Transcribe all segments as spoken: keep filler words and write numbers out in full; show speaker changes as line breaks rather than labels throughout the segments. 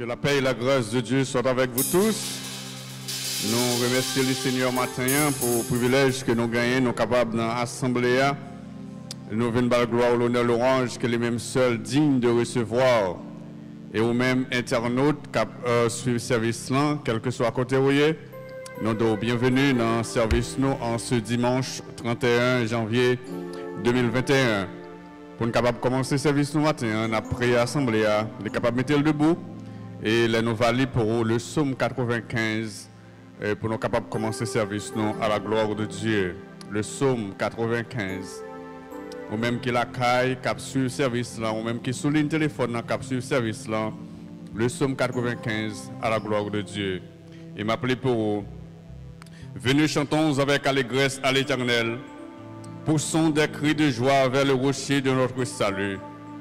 Que la paix et la grâce de Dieu soient avec vous tous. Nous remercions le Seigneur matin pour le privilège que nous gagnons, nous sommes capables dans l'Assemblée. Nous venons par la gloire, l'honneur, l'orange, que les mêmes seuls dignes de recevoir. Et aux mêmes internautes qui euh, suivent le service là, quel que soit à côté où nous sommes bienvenus dans le service nous en ce dimanche trente et un janvier deux mille vingt et un. Pour nous capables de commencer le service nous matin, après l'Assemblée, nous sommes capables de mettre le debout. Et là, nous valons pour le psaume quatre-vingt-quinze, pour nous capables de commencer le service nous à la gloire de Dieu. Le psaume quatre-vingt-quinze. Ou même qui la caille, qui suit le service là, ou même qui souligne le téléphone, qui suit le service là. Le psaume quatre-vingt-quinze à la gloire de Dieu. Il m'a appelé pour vous. Venez chantons avec allégresse à l'Éternel. Poussons des cris de joie vers le rocher de notre salut.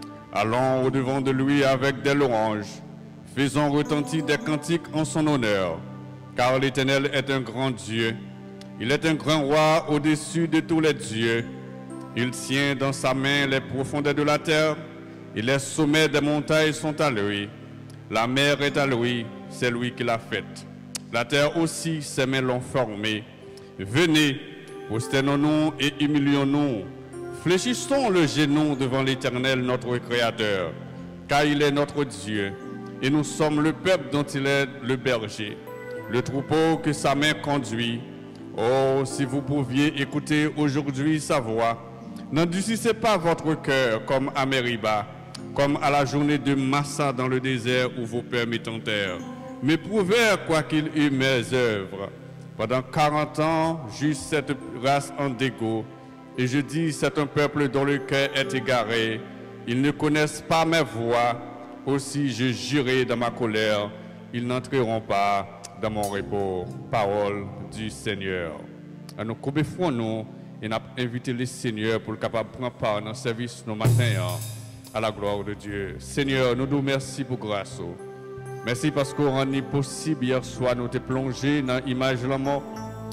Allons au-devant de lui avec des louanges. Faisons retentir des cantiques en son honneur. Car l'Éternel est un grand Dieu. Il est un grand roi au-dessus de tous les dieux. Il tient dans sa main les profondeurs de la terre. Et les sommets des montagnes sont à lui. La mer est à lui, c'est lui qui l'a faite. La terre aussi, ses mains l'ont formée. Venez, prosternons-nous et humilions-nous. Fléchissons le genou devant l'Éternel, notre Créateur, car il est notre Dieu, et nous sommes le peuple dont il est le berger, le troupeau que sa main conduit. Oh, si vous pouviez écouter aujourd'hui sa voix, n'endurcissez pas votre cœur comme à Mériba, comme à la journée de Massa dans le désert où vos pères m'étendèrent. Mais prouvez quoi qu'il eût mes œuvres. Pendant quarante ans, juste cette race en dégoût. Et je dis, c'est un peuple dont le cœur est égaré. Ils ne connaissent pas mes voies. Aussi, je jurai dans ma colère. Ils n'entreront pas dans mon repos. Parole du Seigneur. À nous couper nous et nous invité le Seigneur pour le capable de prendre part dans le service nos matins à la gloire de Dieu. Seigneur, nous nous remercions pour grâce. Merci parce qu'on rendu possible hier soir nous te plonger dans l'image de la mort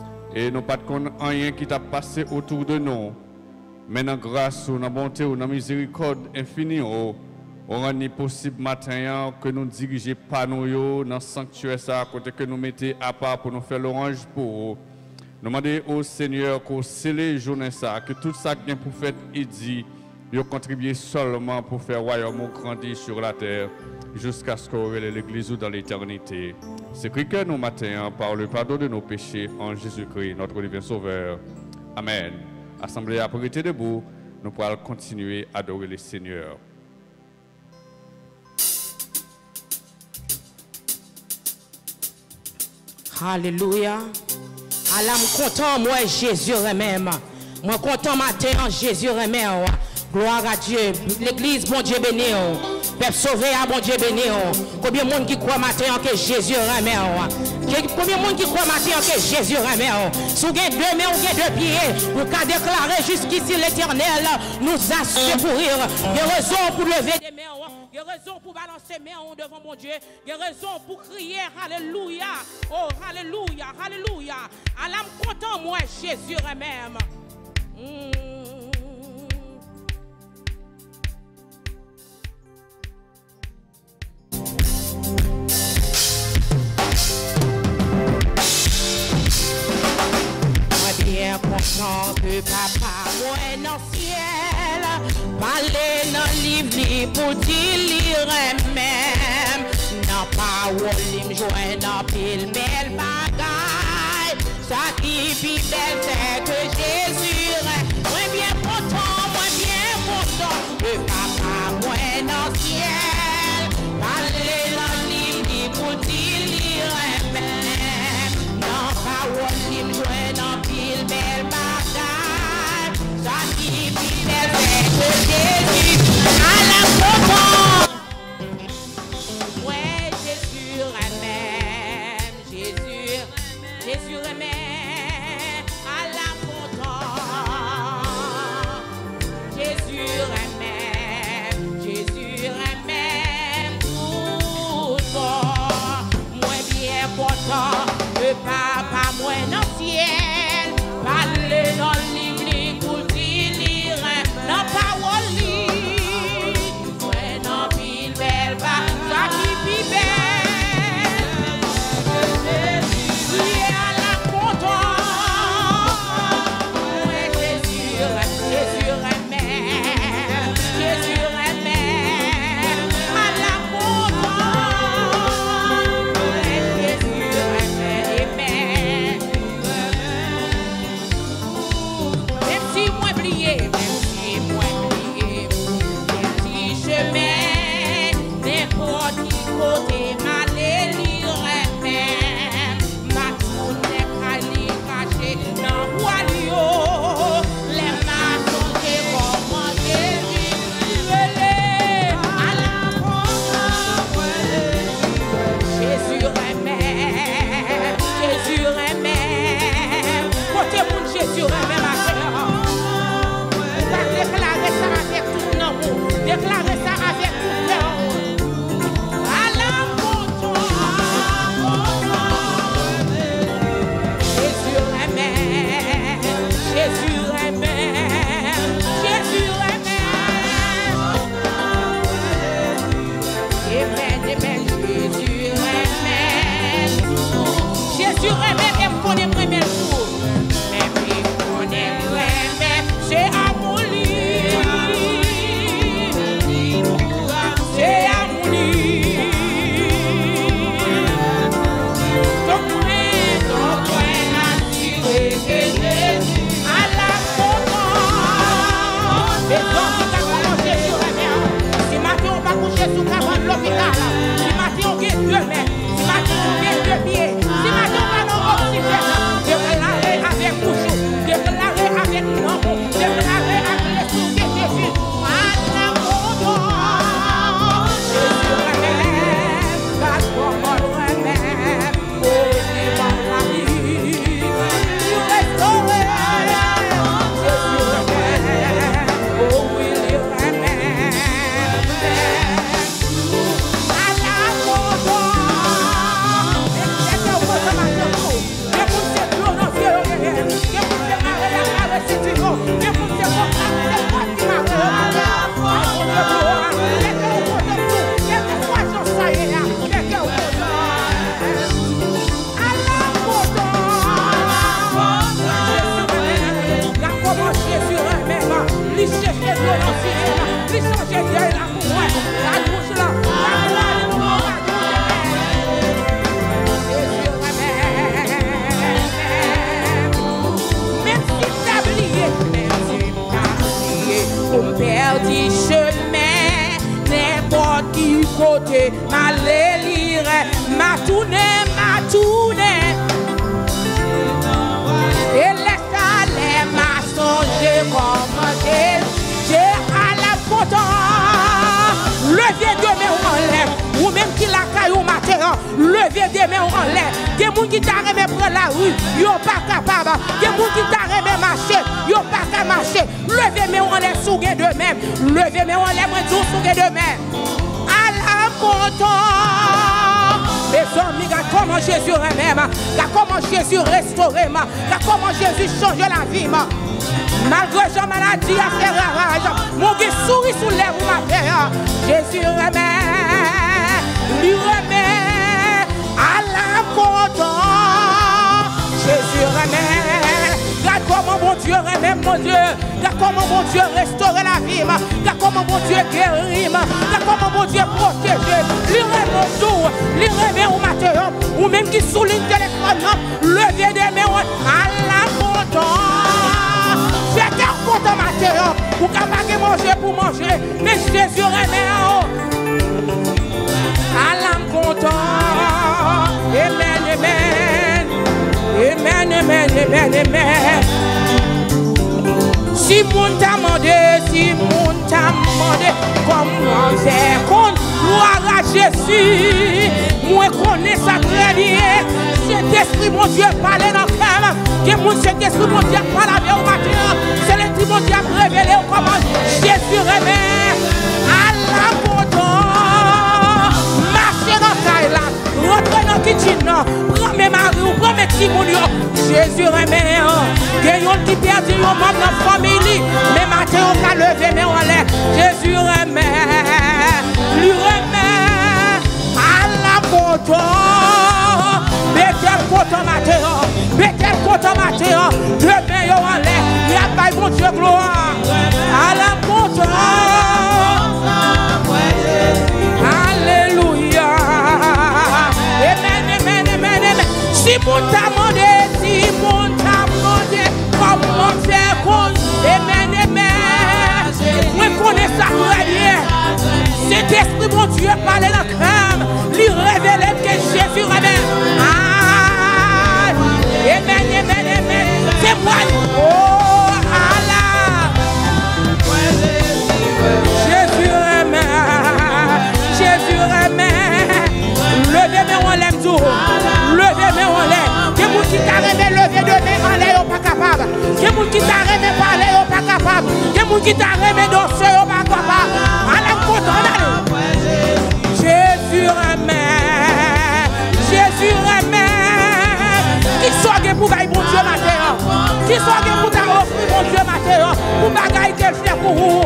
et nous pas de rien qui t'a passé autour de nous. Mais dans grâce, dans la bonté, dans la miséricorde infinie, on rendu possible matin que nous dirigeons pas nous dans le sanctuaire ça côté que nous mettons à part pour nous faire l'orange pour vous. Nous demandons au Seigneur qu'on scelle journée ça, que tout ça qui est pour faire et dit, il contribué seulement pour faire royaume grandir sur la terre jusqu'à ce qu'on ait l'Église dans l'éternité. C'est que nous matin par le pardon de nos péchés en Jésus-Christ, notre divin Sauveur. Amen. Assemblée à prêter debout, nous pourrons continuer à adorer le Seigneur.
Alléluia. Allah me content, moi Jésus même. Moi content matin en Jésus même. Gloire à Dieu. L'église, bon Dieu béni. Peuple sauvé, à bon Dieu béni. Combien de monde qui croit matin que Jésus remet? Combien de monde qui croit matin que Jésus remet? Si vous avez deux mains ou deux pieds, vous pouvez déclarer jusqu'ici l'Éternel nous a secourir. Il y a raison pour lever des mains. Il y a raison pour balancer les mains devant mon Dieu. Il y a raison pour crier Alléluia. Oh, Alléluia, Alléluia. Allah me content, moi, Jésus même. Mm. Bien content que papa moi dans le ciel parler dans le livre pour dire lire même dans parole me joindre dans pile belle bagaille ça qui puis belle c'est que Jésus moi bien content moi bien content que papa moi dans le ciel parler dans le livre pour dire lire même dans parole me joindre dans pile belle bagaille ça qui puis belle c'est que Jésus à la content m'a lélire, m'a tourné, m'a tourné. Et laisse aller, m'a songé comme j'ai à la content. Levez de mains en l'air, ou même qui la caillou matin, levez des mains en l'air. Des gens qui t'arrêtent prendre la rue, ils sont pas capables. Des gens qui t'arrêtent marcher, ils sont pas capables de marcher. Levez mes mains en l'air, souguez de même. Levez mes mains en l'air, souguez de même. À la content. Mes amis, regarde comment Jésus remet, regarde comment Jésus restaure, regarde comment Jésus change la vie. Malgré sa maladie a fait ravage, mon gars sourit sous les roues matin. Jésus remet, lui remet, à la content. Jésus remet, regarde comment mon Dieu remet, mon Dieu. Regarde comment mon Dieu restaure la vie. Regarde comment mon Dieu guérit. Regarde comment mon Dieu protège. Lui remet tout, lui remet au matin. Ou même qui souligne le téléphone, levez des mains à la content. J'étais content matin, pour capable manger pour manger, mais Jésus remet en haut. À l'âme content. Amen, amen. Amen, amen, amen, amen. Si moun t'a demandé, si moun t'a demandé, comment faire compte, gloire à Jésus. Moi connais ça très bien. Cet esprit, mon Dieu, parle dans le cœur. Que mon cet esprit, mon Dieu, parle avec au matin. C'est l'esprit, mon Dieu, révélé comment Jésus remet à la content. Marchez dans la caille là, rentrez dans la kitchen, prends mes maris, prends mes petits mounions. Jésus remet. Gagnons qui perdit un membre de la famille. Mais matin, on a levé, mais on l'air. Jésus remet. Lui remet à la content. Bethel content matin. Bethel content matin. Demain, on a l'air. Il y a pas mon Dieu gloire. À la content. Alléluia. Amen, amen, amen, amen. Si mon t'a demandé, si mon t'a demandé, comment faire compte, amen, amen. Moi, je connais ça très bien. Cet esprit, mon Dieu, parle dans le cœur, lui révèle que Jésus révèle. Ah, amen, amen, amen. C'est moi. Oh, Allah. Jésus remet. Jésus remet. Levez mes on l'aime tout. Levez mes on l'aime. Que vous qui t'arrêtez, levez de mes en l'air, pas capable. Que vous qui t'arrêtez, parler, pas capable. Que vous qui t'arrêtez, danser, pas capable. Allez, content, allez. Jésus remet. Jésus remet. Qui soit que pour bailler mon Dieu matin. Qui soit que pour t'offrir mon Dieu matin. Pour bagaille qu'elle fait pour vous.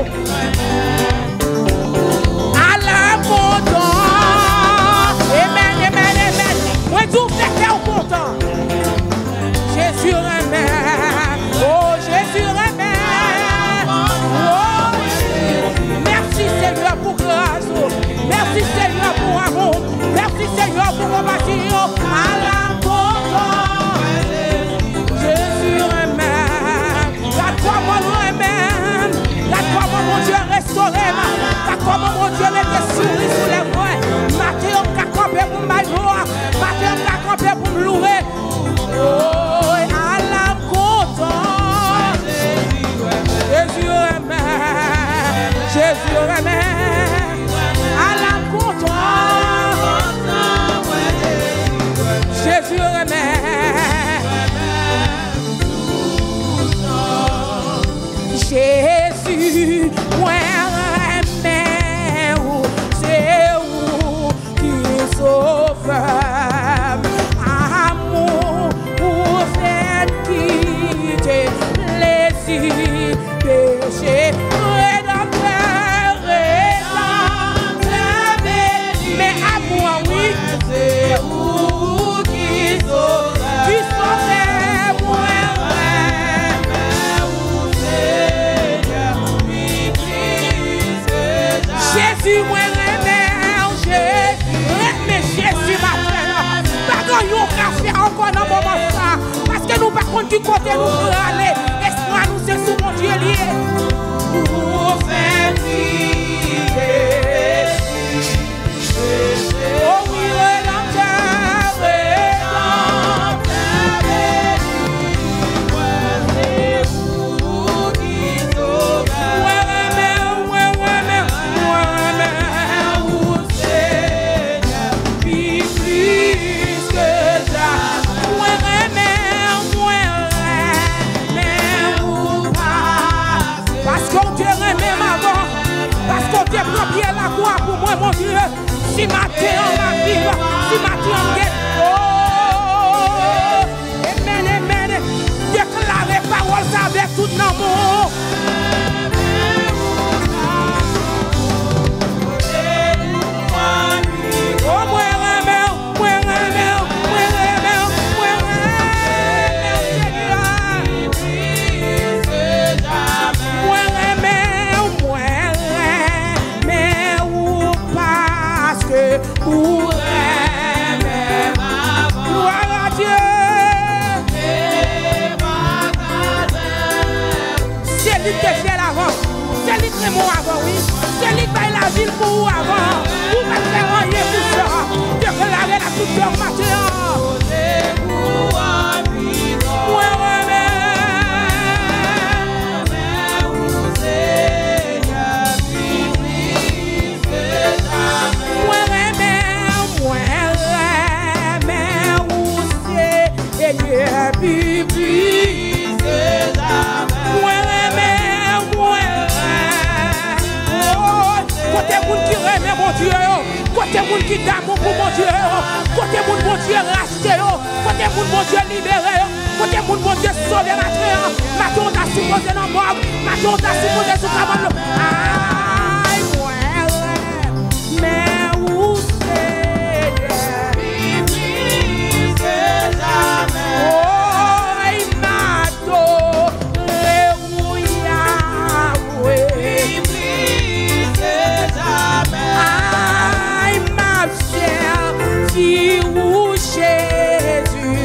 Allez, content. Amen, amen, amen. Moi, tout fait qu'elle est content. Jésus remet. Oh, Jésus remet. Oh, merci Seigneur pour grâce. Merci Seigneur pour amour. Merci Seigneur pour compassion. À la content. Jésus remet. La comment nous remet. La comment mon Dieu restaure. La comment mon Dieu met des souris sous les voies. Matin, on a campé pour ma gloire. Matin, on a campé pour me louer. Oh, à la content. Jésus remet. Jésus remet. À la content. Jésus remet. Jésus, moi remet. C'est où qui sauve. Amour pour faire quitter les îles péchés. Rédempteur, rédempteur, mais amour, oui, c'est où qui sauve. Qui sauve, moi Jésus, moi remet, mais Jésus m'a fait. Pas qu'on y a faire encore dans le moment ça. Parce que nous, par contre, du côté nous pour aller. Espoir, nous, c'est sous mon Dieu lié. Pour faire vivre. Si matin on va vivre, si matin on gagne. Oh, amen, amen. Déclarez parole avec tout l'amour. Oh, moi, c'est mon avant, oui. C'est lui qui paye la ville pour vous avant. Vous ne faire rien pour ça. Déclarez la toute heure matin. Moi, côté moun qui remet mon Dieu, côté moun qui d'amour pour mon Dieu, côté moun mon Dieu racheté, côté moun mon Dieu libéré, côté moun mon Dieu sauvé matin, matin on t'a supposé dans le mort, matin on t'a supposé sous cabane. Aïe, ouais, mais où c'est? Oh, il m'a donné, aïe, ma chère, si vous Jésus,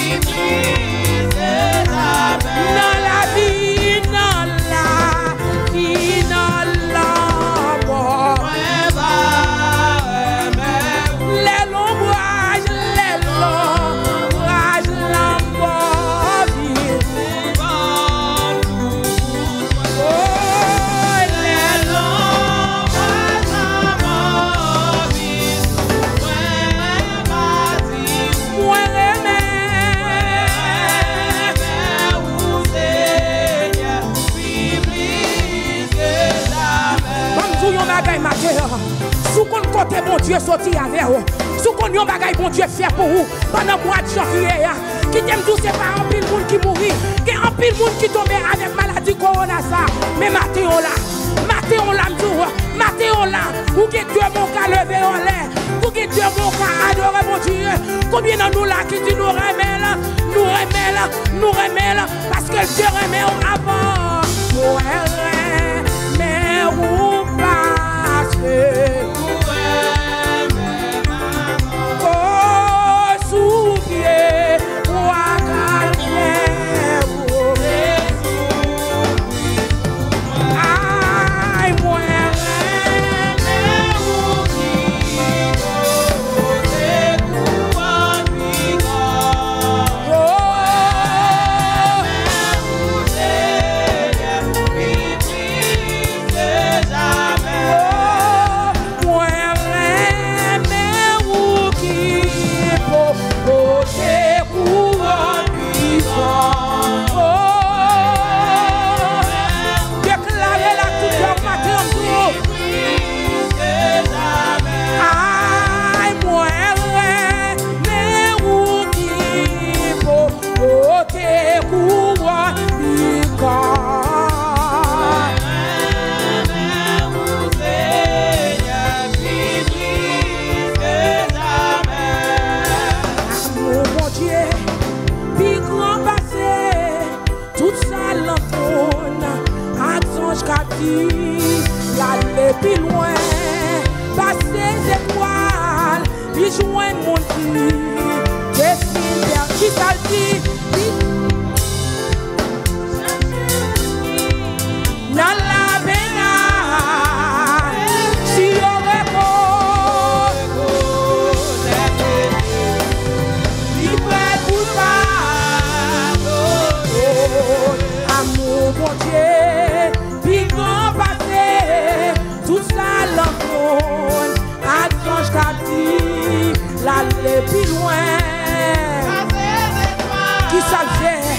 dans la vie, dans la vie, dans la mort, les l'ombrage, les l'ombrage, la mort, sous qu'on côté bon Dieu sorti avec vous, sous qu'on yon bagay bon Dieu fait pour vous pendant le mois de janvier, qui t'aime tout c'est pas un pile monde qui mourit, qui un pile monde qui tombe avec maladie corona ça, mais matin on là, matin on là matin on là, ou que Dieu mon cas levé en l'air, ou que Dieu mon cas adorer mon Dieu, combien de nous là qui dit nous remet là, nous remet là, nous remet là, parce que Dieu remet avant, nous remet ou pas. Oh, souviez, moi, aïe, moi, l'aller plus loin, passer les étoiles, puis joindre mon Dieu, dessine vers qui ça dit, dans la pena, si on repose, libre pour pas, amour mon Dieu. Tout ça l'enfonce, archange captif, l'aller plus loin. Qui ça fait?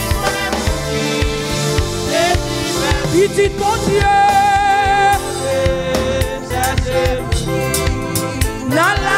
Il dit mon Dieu, dans la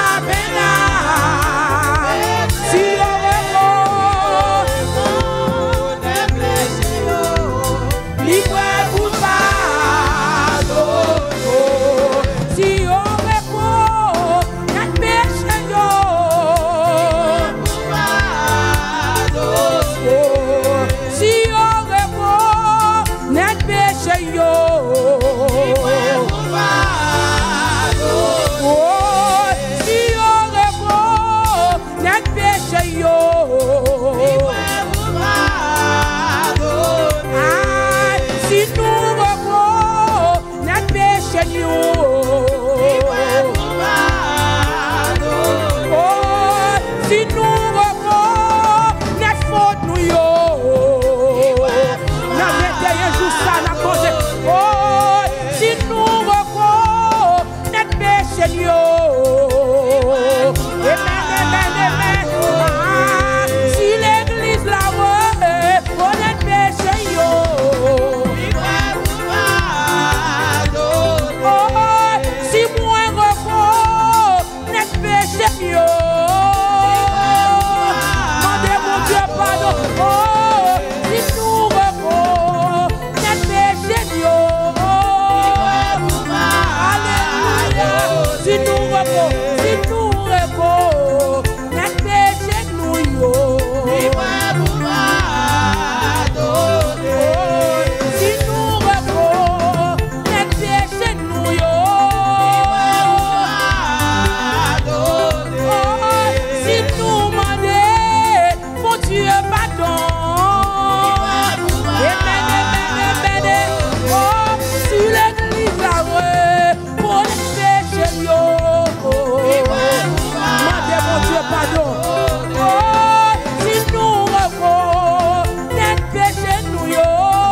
pardon. Oh, si nous reconnaître péché nous yo.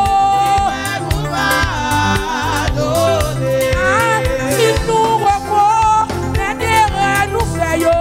Si nous reconnaître erreur nous fait yo.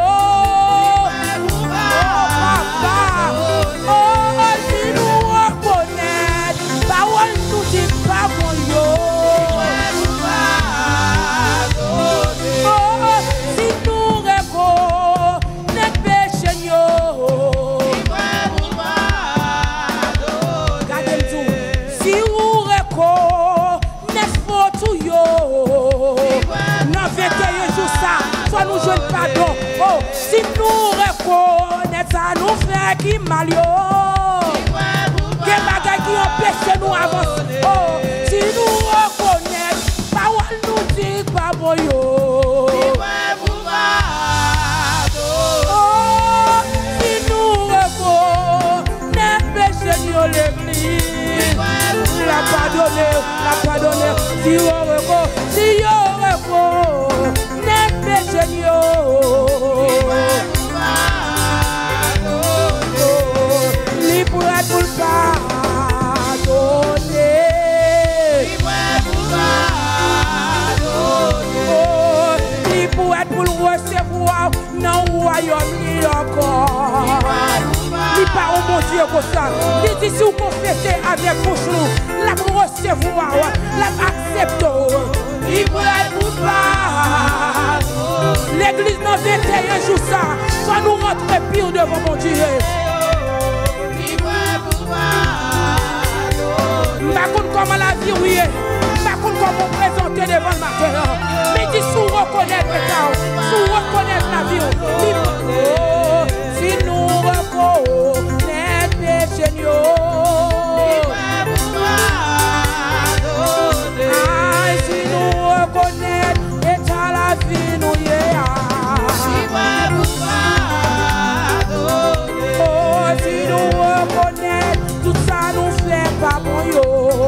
Nous jouons pardon. Oh, si nous reconnaissons ça, nous fait qui mal yo. Quel bagage qui empêche nous avancer. Oh, si nous reconnaissons, parole nous dit pas bon yo. Oh, si nous reconnaissons péché nous l'église, la pardonner, la pardonner. Si on reconnaît, si on reconnaît. Li pour être pour pardonner. Li pour être pour recevoir dans le royaume ni encore. Li pas au bon Dieu comme ça. Li dit si vous confessez avec bouche nous, la recevoir, la accepter. Li pour être pour pardonner. L'église dans vingt et un jours ça, soit nous rentrer pire devant mon Dieu. Par contre, comment la vie oui, par contre, comment présenter devant le matin. Mais dis si vous reconnaissez le temps, si vous reconnaissez la vie. Si nous reconnaissons péché, si nous reconnaissons état la vie, nous y est. Oh, si nous reconnaissons tout ça, nous fait pas bon yo.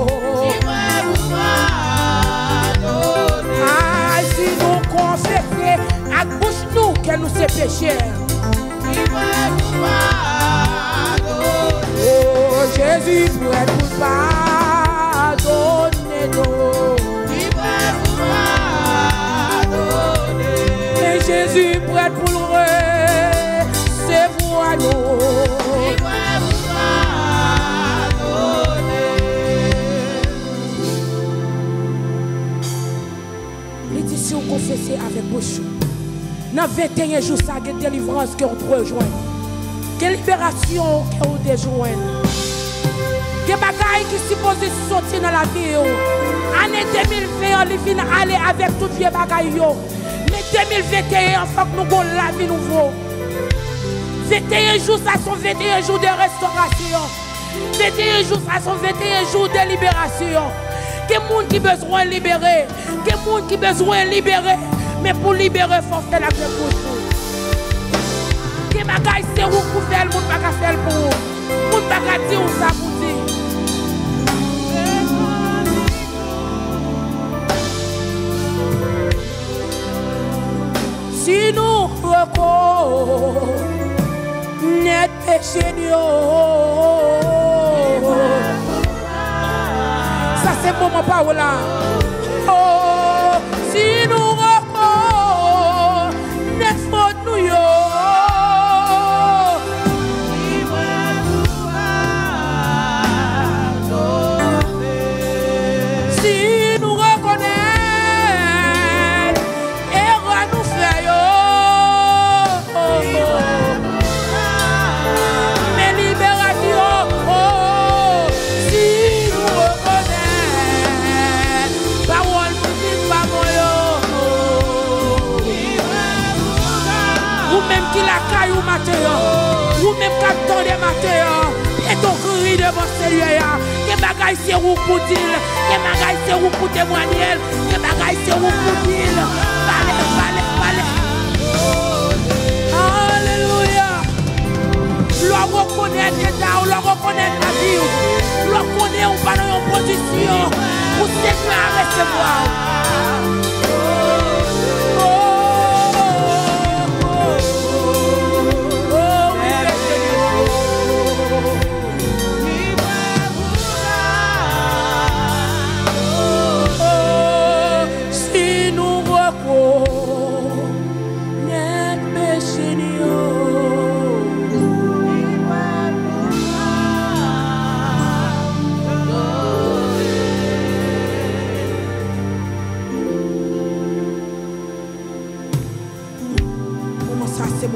Ah, si nous confessons à bouche nous que nous c'est péché. Oh, Jésus pour être pour pardonner nous. Et Jésus pour être pour le recevoir nous. Si on confesse avec bouche, dans vingt et un jours, ça y a délivrance que on peut rejoindre. Quelle libération que on rejoindre. Quelle bagaille qui supposé sortir dans la vie. Année deux mille vingt, on vient aller avec toutes les bagailles. Mais deux mille vingt et un, il faut que nous avons la vie nouveau. vingt et un jours, ça sont vingt et un jours de restauration. vingt et un jours, ça sont vingt et un jours de libération. Quel monde qui besoin de libérer, quel monde qui besoin de libérer, mais pour libérer, il faut faire la grève pour vous. Quel bagage c'est vous pour faire, le monde ne va pas faire pour vous. Le monde ne va pas dire ça pour dire. Si nous reconnaissons péché, ça c'est pour mon parole là. Oh, si nous reconnaissons faute nous yo. Si nous reconnaissons erreur nous fait yo. Mais libération. Oh, si nous reconnaissons parole pour vivre pas moi yo. Ou même qui la caille ou matin, ou même qui attend des matins, et ton cri devant Seigneur. Que bagaille c'est où pour dire, que bagaille c'est où pour témoigner, que bagaille c'est où pour dire. Allez, allez, allez. Alléluia. L'on reconnaît l'état, l'on reconnaît la vie, l'on reconnaît ou pas dans une position pour se faire recevoir. Oh, oh, oh.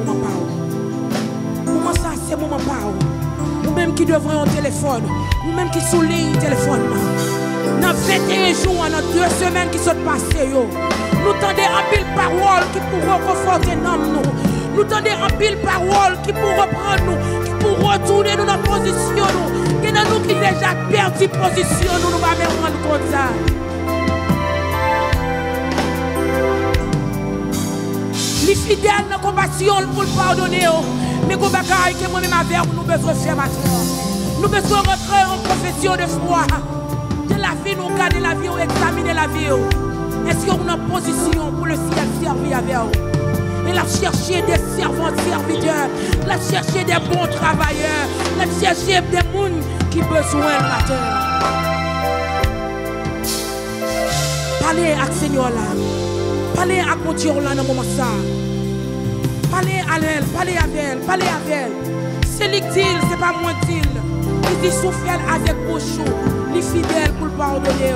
moment pas. Moment ça, c'est moment pas. Nous-mêmes qui devrons un téléphone, nous-mêmes qui soulignent le téléphone. Dans vingt et un jours, dans deux semaines qui sont passées, nous tendons en pile parole qui pourront conforter nous. Nous tendons en pile parole qui pourront prendre nous, qui pourront retourner nous dans la position. Et dans nous qui déjà perdu position, nous nous allons même rendre compte de ça. Les fidèles dans la compassion pour le pardonner. Mais qu'on va que moi-même avec nous besoin de faire maintenant. Nous besoin de rentrer en profession de foi. De la vie, nous garder la vie, examiner la vie. Est-ce qu'on est en position pour le ciel servir avec vous? Et la chercher des servants serviteurs, la chercher des bons travailleurs, la chercher des gens qui ont besoin de la terre. Parlez avec le Seigneur là. Parlez avec mon Dieu là dans le moment ça. Parlez à elle, parlez avec elle, parlez avec elle. C'est lui qui dit, c'est pas moi qui dit. Il dit souffle avec bouche, les fidèles pour le pardonner.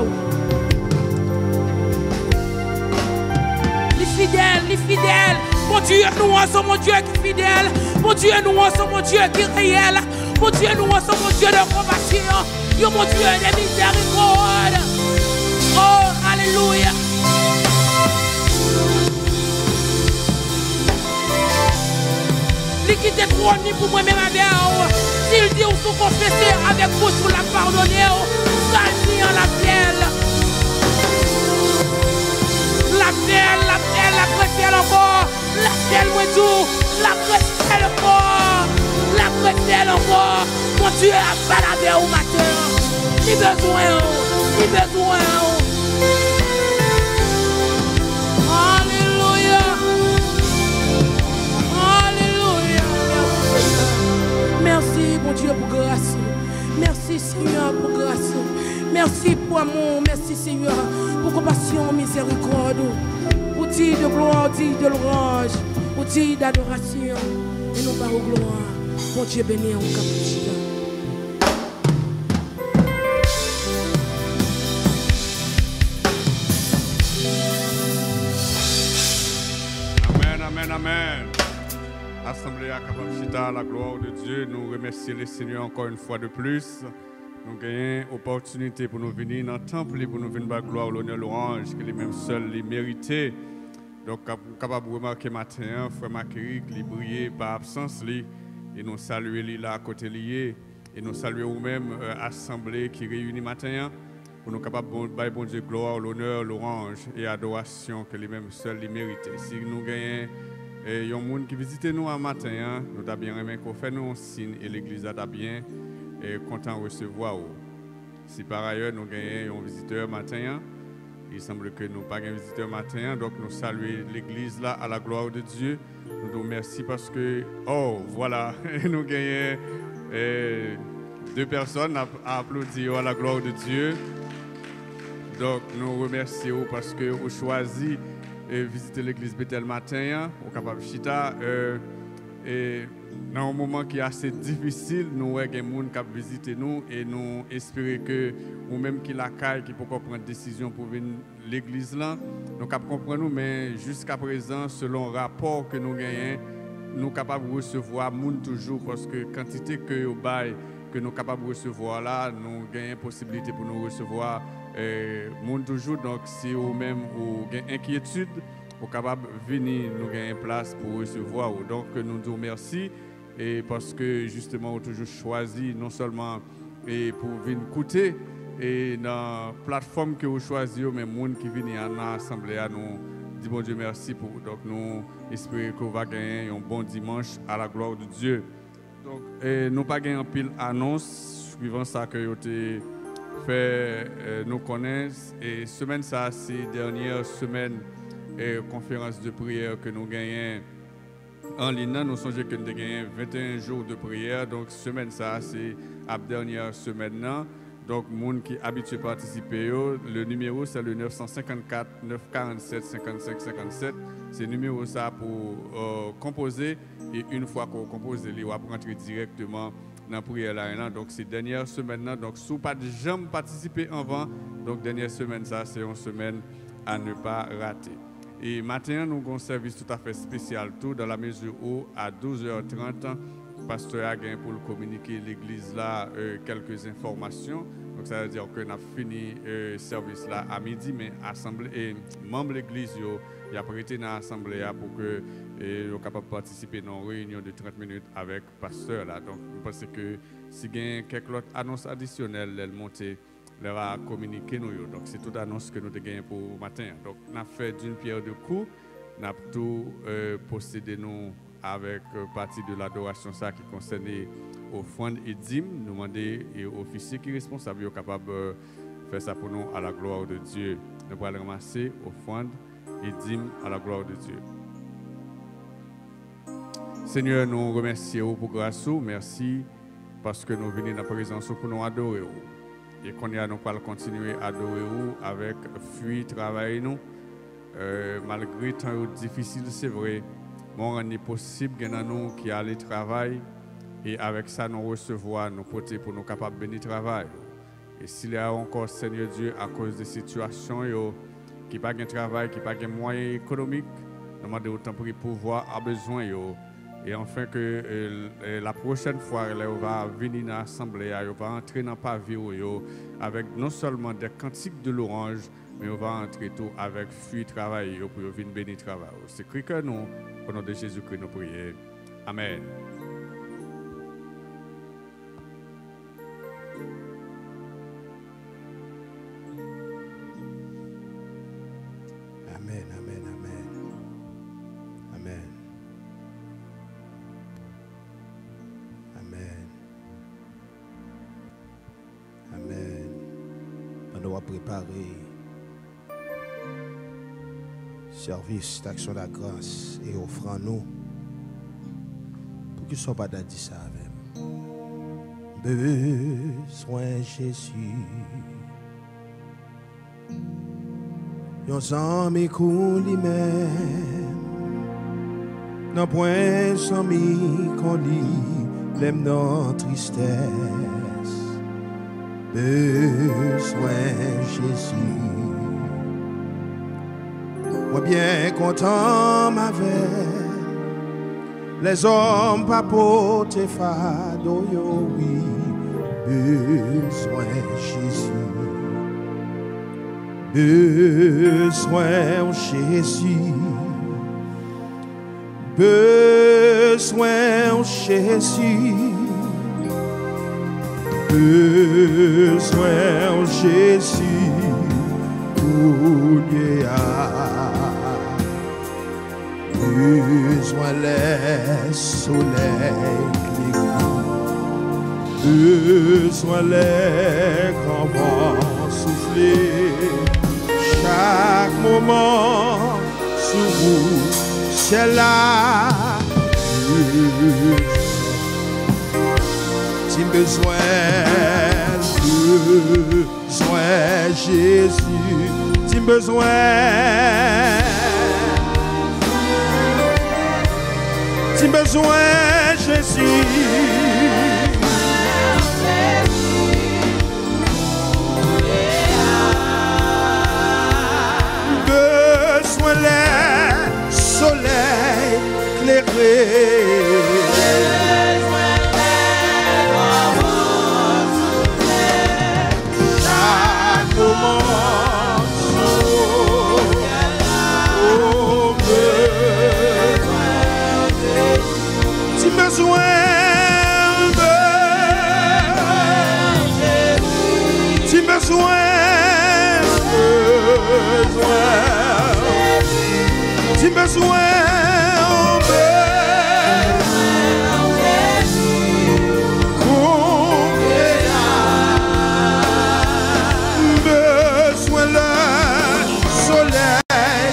Les fidèles, les fidèles. Mon Dieu, nous sommes mon Dieu qui est fidèle. Mon Dieu, nous sommes mon Dieu qui est réel. Mon Dieu, nous sommes mon Dieu de compassion. Yo, mon Dieu de miséricorde. Oh, alléluia. Qui te trône pour moi-même avec vous. S'il dit ou sous confesser avec vous pour la pardonner, ça dit en la pelle. La pelle, la pelle, la chrétienne encore. La pelle, moi tout. La chrétienne encore. La chrétienne encore. Mon Dieu a baladé au matin. Ni besoin, ni besoin. Merci, mon Dieu, pour grâce. Merci, Seigneur, pour grâce. Merci pour amour. Merci, Seigneur, pour compassion, miséricorde. Outil de gloire, outil de louange, outil d'adoration. Et nous parlons gloire. Mon Dieu béni en capacité.
Amen, amen, amen. Assemblée à Kapamchita, la gloire de Dieu, nous remercions le Seigneur encore une fois de plus. Nous gagnons l'opportunité pour nous venir dans le temple, pour nous venir la gloire, l'honneur, l'orange, que les mêmes seuls les mériter. Donc, capable de remarquer matin, frère Makéry, qui brillait par absence, et nous saluer là à côté lié, et nous saluer nous-mêmes, euh, assemblée qui réunit matin, pour nous capables de bon Dieu, gloire, l'honneur, l'orange et adoration, que les mêmes seuls les méritent. Si nous gagnons et il y a des gens qui visitent nous un matin, hein, nous avons bien aimé qu'on fait nous un signe et l'église a bien et content de recevoir. Si par ailleurs nous gagnons un visiteur matin, hein, il semble que nous n'avons pas un visiteur matin, donc nous saluons l'église là à la gloire de Dieu. Nous nous remercions parce que, oh voilà, nous gagnons eh, deux personnes à, à applaudir à la gloire de Dieu. Donc nous remercions parce que vous choisissez et visiter l'église Bethel matin au capable chita euh, et dans un moment qui est assez difficile nous avons des gens qui visiter nous et nous espérer que ou même qui la caille qui peut prendre décision pour venir l'église là nous cap comprendre nous mais jusqu'à présent selon le rapport que nous gagnons nous sommes capables de recevoir monde toujours parce que quantité que au bail que nous sommes capables de recevoir là nous gagnons possibilité pour nous recevoir Euh, monde toujours, donc si vous même ou avez inquiétude, vous êtes capable de venir nous gagner place pour recevoir. Donc nous disons merci et parce que justement vous toujours choisi non seulement et pour venir écouter et dans la plateforme que vous choisissez, mais les gens qui viennent à l'assemblée à nous disons bon Dieu merci pour donc nous espérons que vous va gagner un bon dimanche à la gloire de Dieu. Donc et nous pas gagner en pile annonce suivant ça que vous avez fait euh, nous connaissent et semaine ça c'est dernière semaine et conférence de prière que nous gagnons en ligne. Nous songeons que nous avons gagné vingt et un jours de prière, donc semaine ça c'est la dernière semaine là. Donc monde qui habitué à participer, le numéro c'est le neuf cent cinquante-quatre neuf cent quarante-sept cinquante-cinq cinquante-sept. C'est le numéro ça pour euh, composer et une fois qu'on compose, il va rentrer directement dans la prière là. Donc c'est dernière semaine là. Donc si vous pas jamais participer avant, donc dernière semaine ça c'est une semaine à ne pas rater. Et maintenant, nous avons un service tout à fait spécial tout dans la mesure où à douze heures trente, pasteur a gagné pour communiquer l'église là euh, quelques informations. Donc ça veut dire que nous avons fini le euh, service là à midi, mais assemblée et membres de l'église il a prêté dans l'assemblée pour que euh, soient capables de participer dans une réunion de trente minutes avec le pasteur là. Donc je pense que si il y a quelques autres annonces additionnelles, elles montent, leur a communiqué nous. Donc c'est toute annonce que nous avons gagné pour le matin. Donc on a fait d'une pierre deux coups, on a tout euh, possédé nous avec euh, partie de l'adoration ça qui concernait offrande et dîmes. Nous demander aux officiers qui sont responsables sont capables de faire ça pour nous à la gloire de Dieu. Nous allons ramasser offrande et dîmes à la gloire de Dieu. Seigneur, nous remercions pour grâce. Merci parce que nous venons dans la présence pour nous adorer. Et qu'on y a, nous allons continuer à adorer avec fuite, travail nous. Euh, malgré temps difficile, c'est vrai. Mon rend possible qu'il y a nous qui allons travailler et avec ça nous recevoir nos côtés pour nous capables de bénir travail. Et s'il y a encore Seigneur Dieu à cause des situations yo, qui pas de travail, qui pas de moyens économiques, nous demandons autant pour pouvoir a besoin yo. Et enfin que euh, la prochaine fois on va venir dans l'assemblée, on va entrer dans le pavillon yo, avec non seulement des cantiques de l'orange, mais on va entrer tout avec fuite travail yo, pour venir bénir travail. C'est que nous, au nom de Jésus-Christ, nous prions. Amen.
Amen, amen, amen. Amen. Amen. Amen. On va préparer service d'action de la grâce et offrons-nous pour qu'il ne soit pas d'adis ça avec. Besoin Jésus. Yon zami kou li même, nan point zami kon li, lem nan tristesse. Besoin Jésus. Moi bien content m'avait, les hommes pas porter fado yo oui. Besoin Jésus. Besoin Jésus, besoin Jésus, besoin Jésus, besoin les soleils clignants, besoin les grands vents souffler. Chaque moment sous vous, c'est là. Si besoin, besoin Jésus, si besoin, si besoin Jésus. Besoin les soleils éclairés. Chaque moment, oh, si besoin, si besoin, si besoin, besoin le soleil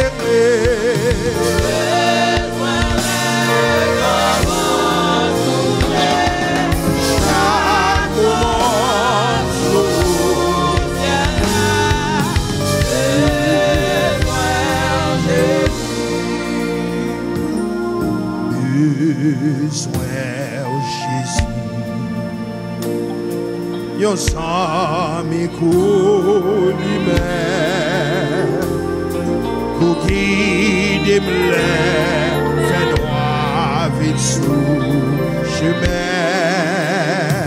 besoin Jésus. Yo sans mi kou li men, kou guide-moi, fais droit vite sous chemin.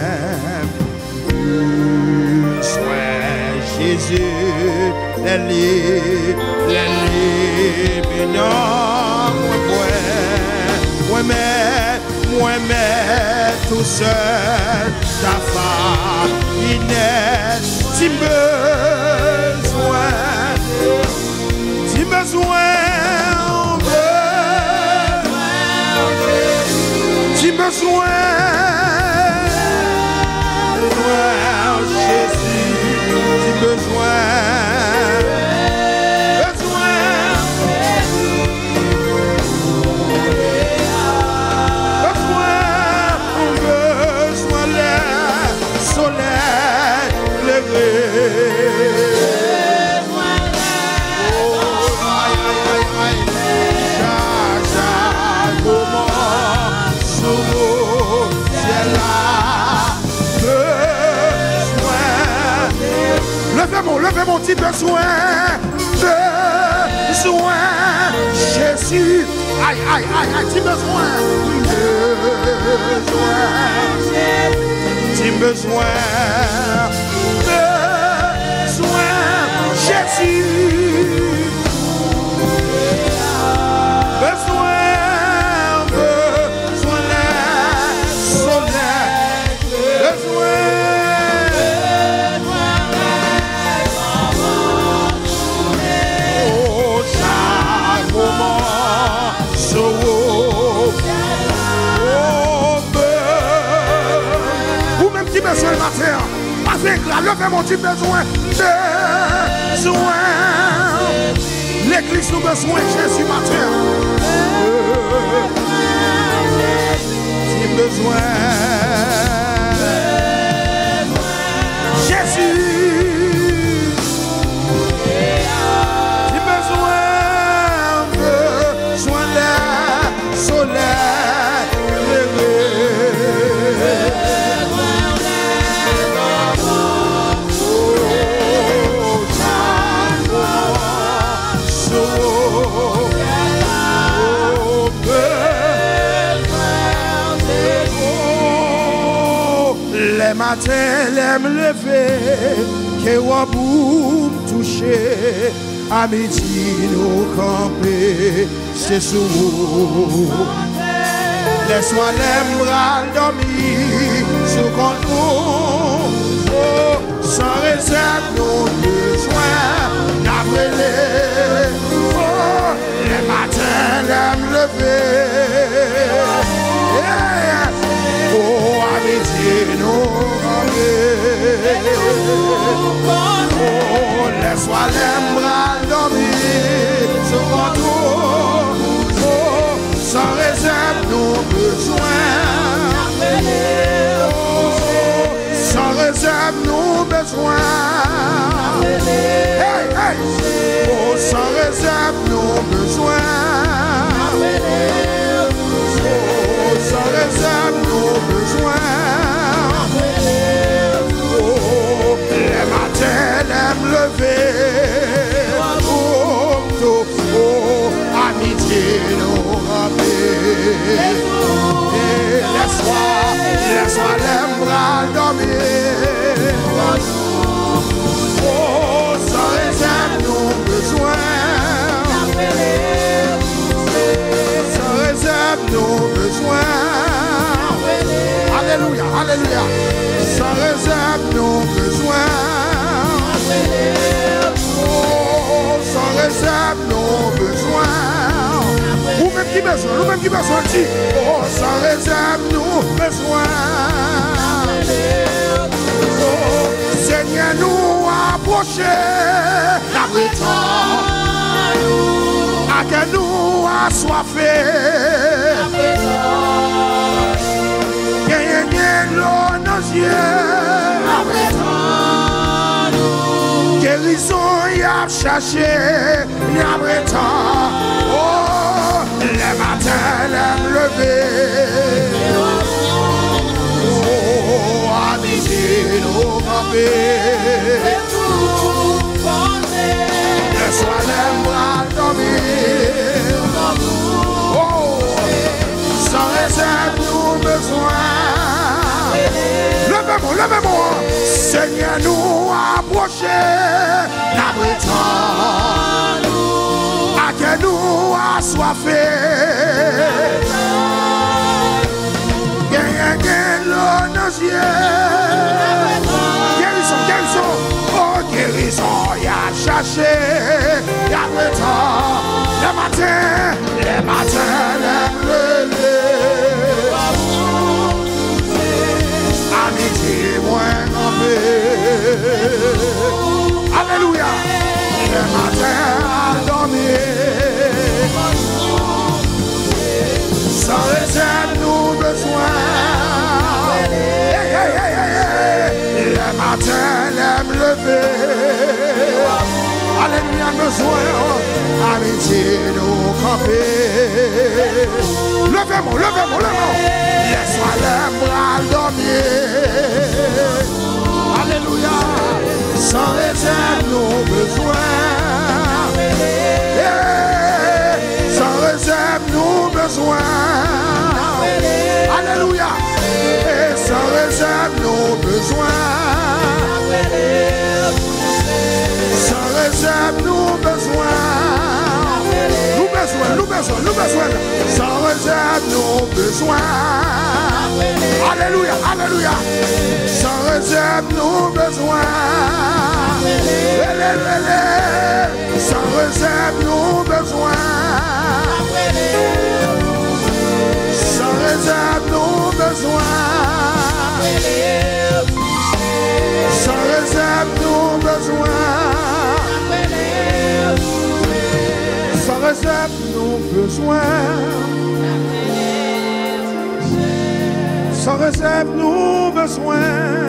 Sois Jésus, l'élite, l'élite, mais non, moi, moi, mais, moi, mais, tout seul, ta femme, Inès, si besoin, si besoin, si besoin, Jésus, si besoin, besoin, besoin, besoin, le soleil levé. Levez mon, levez mon petit besoin, besoin, Jésus, aïe, aïe, aïe, aïe, petit besoin, besoin, petit besoin, besoin, Jésus, besoin, besoin, soleil, besoin. Besoin matin, avec la levez mon petit besoin, besoin. L'église nous besoin Jésus matin. Si besoin, Jésus. Si besoin, besoin de soleil levé. Les matins, les me lever, que waboum toucher, à midi nous camper, c'est sous. Laisse-moi les bras dormir, sous compte nous, oh, sans réserve nos besoins, d'appeler, oh, les matins, les me lever, yeah. Oh, à midi nous oh, laisse-moi les bras dormir sur mon tour. Oh, sans réserve nos besoins. Oh, sans réserve nos besoins. Hey, hey. Oh, sans réserve nos besoins. Oh, sans réserve nos besoins. Les matins, aiment lever. Oh, oh, oh, à midi, nous rappeler. Laisse-moi, laisse-moi les bras dormir. Oh, sans réserve nos besoins. Sans réserve nos besoins. Alléluia, alléluia. Sans réserve nos besoins. Oh, sans réserve nos besoins. Ou même qui besoin, ou même qui besoin dit. Oh, sans réserve nos besoins. Oh, Seigneur nous approcher. La prétend. À que nous assoiffés. La prétend. Gagne l'eau nos yeux. Guérison y a cherché, y a prétend. Oh, les matins, les lever. Oh, à midi, nous camper. Laisse-moi les bras dormir. Levez-moi, levez-moi. Seigneur, nous approcher. N'abritons. À que nous assoiffés. Gagne, gagne, l'eau dans les yeux. Guérison, guérison. Oh, guérison, y'a cherché. Y'a le temps. Le matin, le matin, le lever. Amitié, moins en paix. Alléluia. Le matin, à dormir. Sans réserve, nous besoin. Hey, hey, hey, hey, hey. Le matin, l'aime lever. Alléluia, besoin. Amitié, nous camper. Levez-moi, levez-moi, levez-moi. Laisse-moi le bras dormir. Alléluia. Sans réserve, nos besoins. Yeah. Sans réserve, nos besoins. Alléluia. Et sans réserve, nos besoins. Sans réserve, nous besoin. Nous besoin, nous besoin, nous besoin. Sans réserve, nous besoin. Alléluia, alléluia. Sans réserve, nous besoin. Sans réserve, nous besoin. Sans réserve, nous besoin. Sans réserve, nous besoin. Sans réserve, nous besoin. Sans réserve, nous besoin.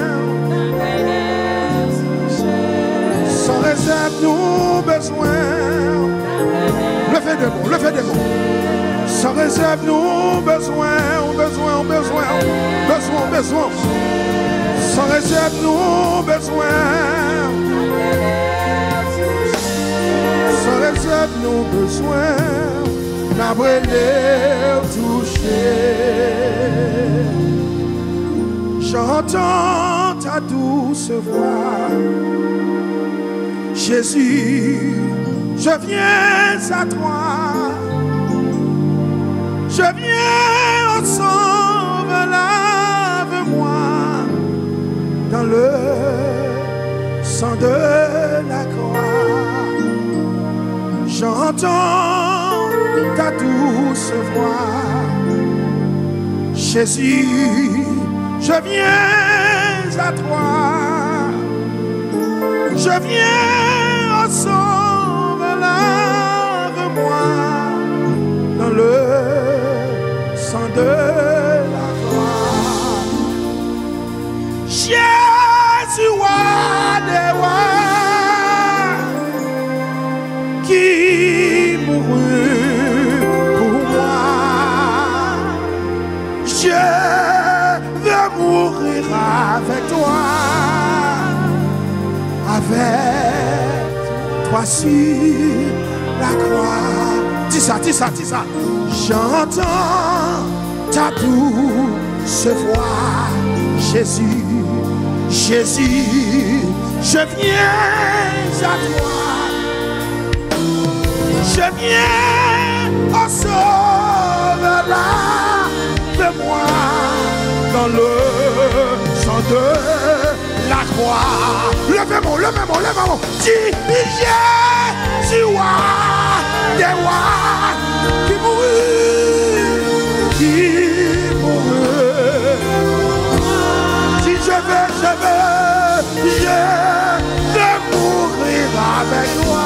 Sans réserve, nous besoin. Levez des mots, levez des mots. Sans réserve, nous besoin, on besoin, on besoin, besoin, besoin. Sans réserve, nous besoin. Sans réserve, nous besoin. N'abré les toucher. J'entends ta douce voix. Jésus, je viens à toi. Je viens au sauve, lave-moi dans le sang de la croix. J'entends ta douce voix. Jésus, je viens à toi. Je viens au sauve, lave-moi dans le sang de la croix. Jésus, roi des rois, qui mourut pour moi. Je veux mourir avec toi, avec toi sur la croix. Dis ça, dis ça, dis ça. J'entends ta douce voix, Jésus, Jésus, je viens à toi. Je viens au sauve de moi dans le sang de la croix. Levez-moi, levez-moi, levez-moi. Dis, Jésus, roi des rois, qui mourut, qui mourut. Si je veux, je veux, je veux mourir avec toi,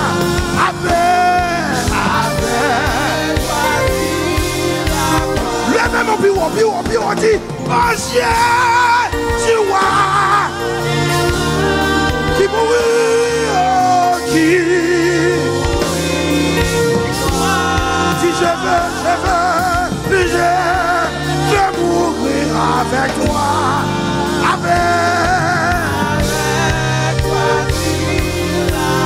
avec, avec toi. Levez-moi, puis on, puis on, puis on dit, oh Jésus, roi, qui mourut, oh, qui je veux, je veux, je veux mourir avec toi, avec, avec toi sur la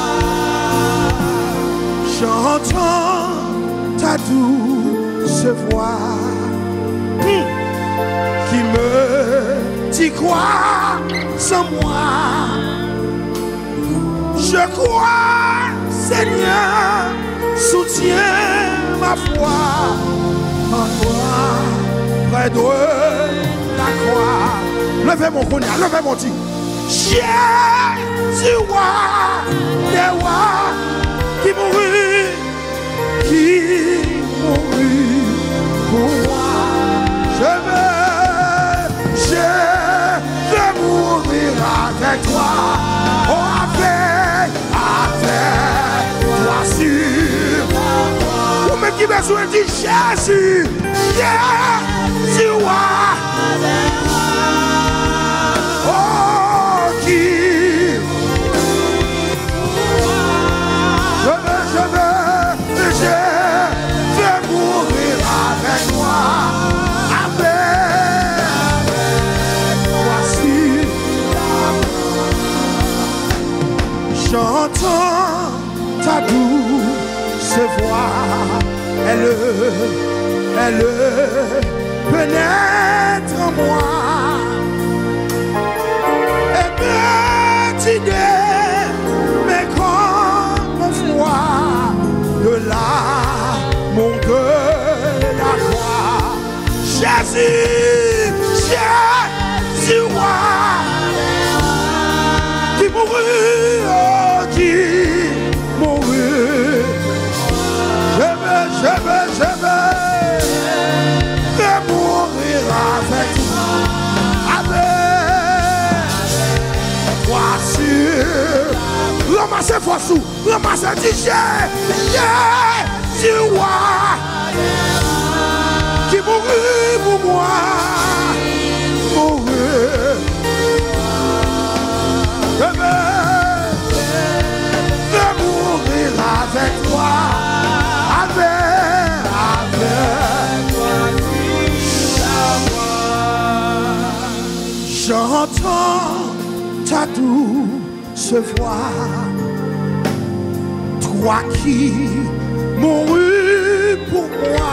croix. J'entends ta douce voix qui me Tu crois sans moi. Je crois, Seigneur, soutiens ma foi en toi, près de la croix. Levez mon cognac, levez mon dit. Jésus, roi des rois, qui mourut, qui mourut pour moi. Je veux, je veux mourir avec toi. Oh, avec, avec toi sur. Vous-même qui besoin de Jésus, Jésus, roi. Oh, qui je veux, je veux, je veux mourir avec toi, avec voici. J'entends ta douce voix, elle, elle pénètre en moi. Mais comme foi de l'amour de la croix, Jésus, Jésus, roi, qui mourut, oh, qui mourut. Je veux, je veux, je veux, veux mourir avec toi, ramassez vos sous, ramassez du Jésus, roi, qui mourut pour moi, mourut. Je veux, veux mourir avec toi, avec, avec toi. J'entends ta douce voix, toi qui mourus pour moi,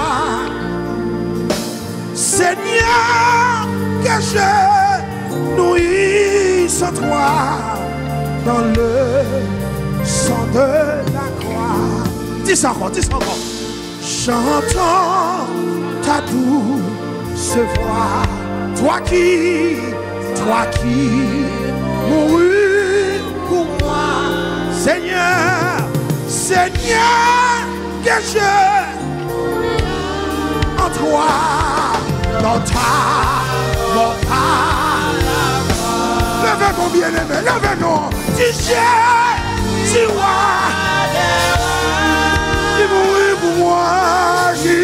Seigneur, que je nourris sans toi dans le sang de la croix. Dis ça encore, dis ça encore. J'entends ta douce voix, toi qui, toi qui mourus pour moi, Seigneur, Seigneur, que je en toi, dans ta, dans ta. Levez mon bien-aimé, levez mon Jésus, roi, qui mourut pour moi, qui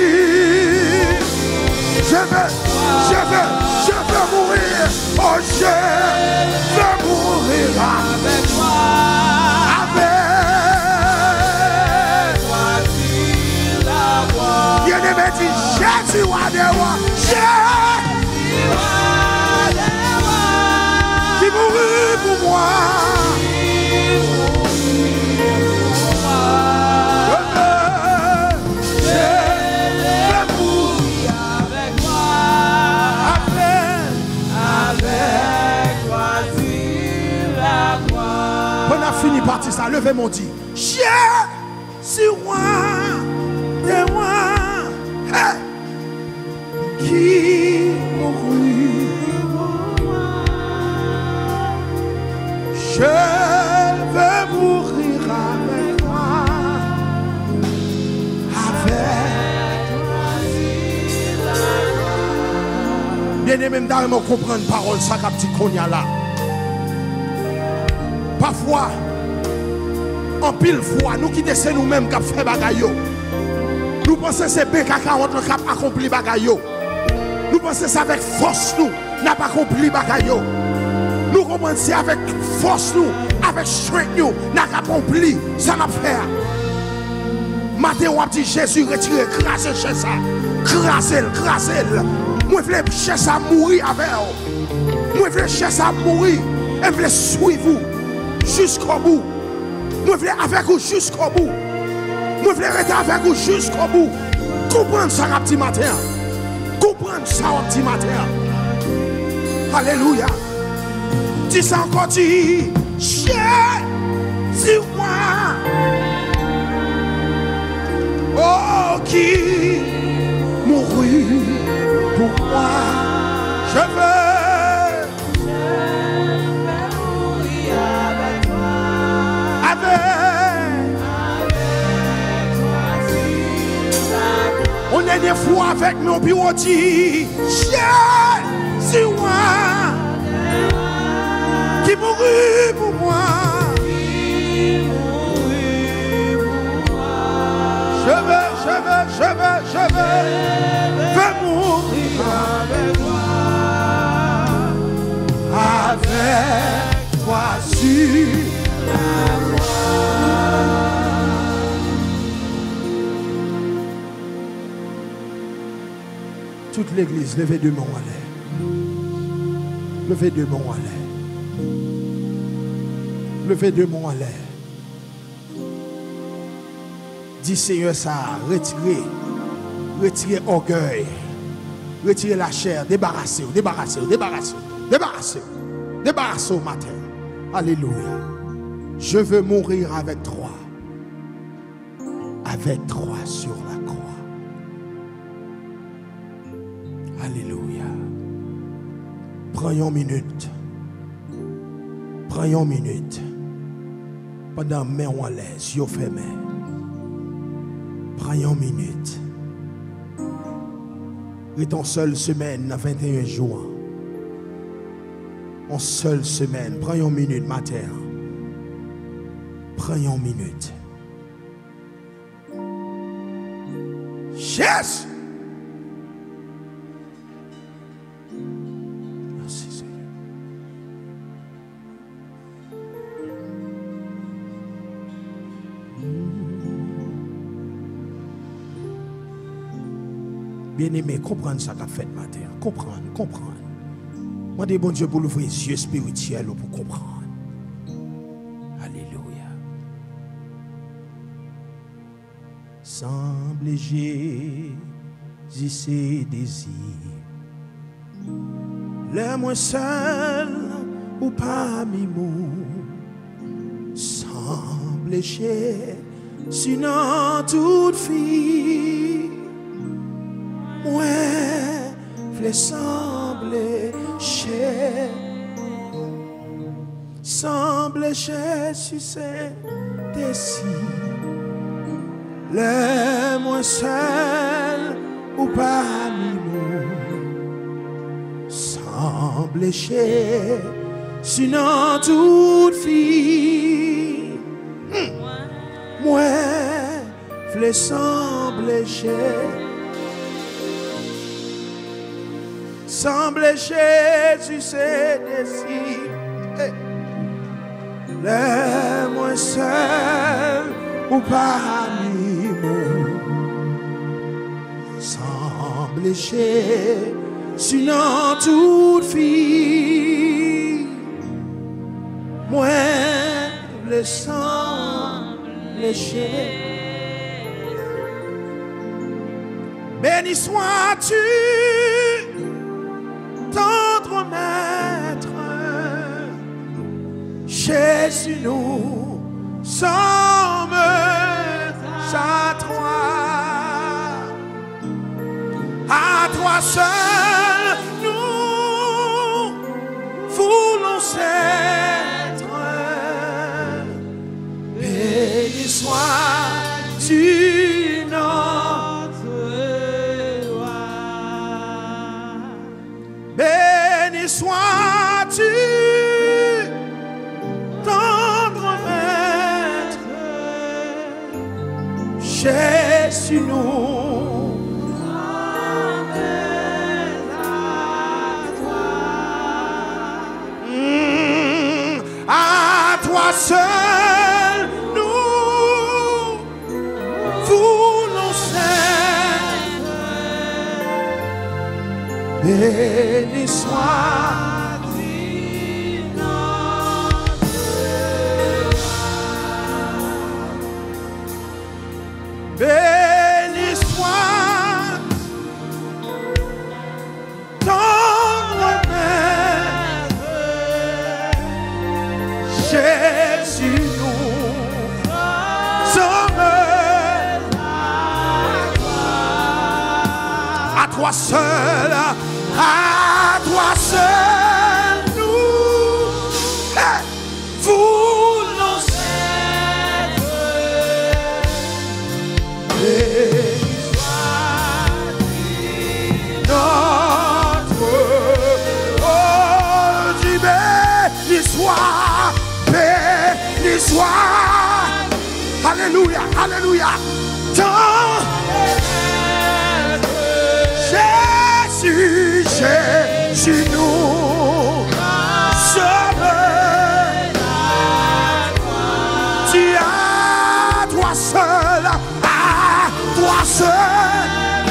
je veux, je veux, je veux mourir, oh je veux mourir avec toi, avec voici la voix. Bien-aimé dit Jésus, roi des rois, Jésus, roi des rois, qui mourut pour moi. Fini parti ça, levez mon dit. Jésus, roi des rois, hey, qui mourut pour moi. Je veux mourir avec toi, avec toi. Bien aimé, m'dare me comprendre parole ça qu'a petit konya là. Parfois, en pile fois, nous qui c'est nous-mêmes qui fait bagaille. Nous pensons que c'est B K quarante qui a accompli bagaille. Nous pensons que c'est avec force nous n'a pas accompli bagaille. Nous comprenons c'est avec force nous, avec strength nous n'a pas accompli ça n'a fait. Matin on dit Jésus retiré, crasé chez ça, crasé, crasé. Moi je veux chercher ça mourir avec vous. Moi je veux chercher ça mourir et je veux suivre vous jusqu'au bout. Moi je veux avec vous jusqu'au bout. Moi je veux rester avec vous jusqu'au bout. Comprendre ça petit matin. Comprendre ça petit matin. Alléluia. Dis ça encore, dis. Jésus, moi. Oh, qui mourut pour moi. Je veux, je veux mourir avec toi. Avec, avec toi sur la croix. On est des fois avec nos bureaux dit Jésus, moi. Qui mourut pour moi. Qui mourut pour moi. Je veux, je veux, je veux, je veux, veux mourir avec toi. Avec toi sur la croix. Toute l'église, levez deux mains en l'air. Levez deux mains en l'air. Levez deux mains en l'air. Dis Seigneur ça, retirez, retirez orgueil, retirez la chair, débarrassez-vous, débarrassez-vous, débarrassez-vous, débarrassez-vous, débarrassez-vous au matin. Alléluia. Je veux mourir avec toi, avec toi sur la croix. Alléluia. Prenons une minute. Prenons une minute. Pendant main en l'air, yeux fermés. Prenons une minute. Et en seule semaine, vingt et un jours. En seule semaine. Prenons une minute, matin. Prenons une minute. Yes! Merci Seigneur. Bien-aimé, comprendre ça qu'a fait matin. Comprendre, comprendre. Moi, dis bon Dieu pour l'ouvrir les yeux spirituels pour comprendre. Alléluia. Semble Jésus ses désirs. Le moins seul ou parmi nous. Semble Jésus dans toute fille. Moi, je semble chez, semble Jésus c'est décis. Le moins seul ou parmi nous, semble chez, sinon toute fille. Hmm. Moi, je semble chez. Semble Jésus c'est décis. Hey. Le moins seul ou parmi nous. Semble Jésus sinon toute fille. Moi le semble Jésus. Béni sois-tu, tendre maître, Jésus nous sommes à toi, à toi seul nous voulons être. Béni sois-tu notre roi. Béni sois-tu, tendre maître, Jésus nous amène à toi. Mmh, à toi seul nous voulons être. Béni soit-tu notre roi. Béni soit ton remède, toi seul, à toi seul, nous hey, voulons servir. Béni soit notre oh, dis béni soit, béni soit. Alléluia, alléluia. Dans Jésus, Jésus nous sauve. Tu as toi seul, à toi seul,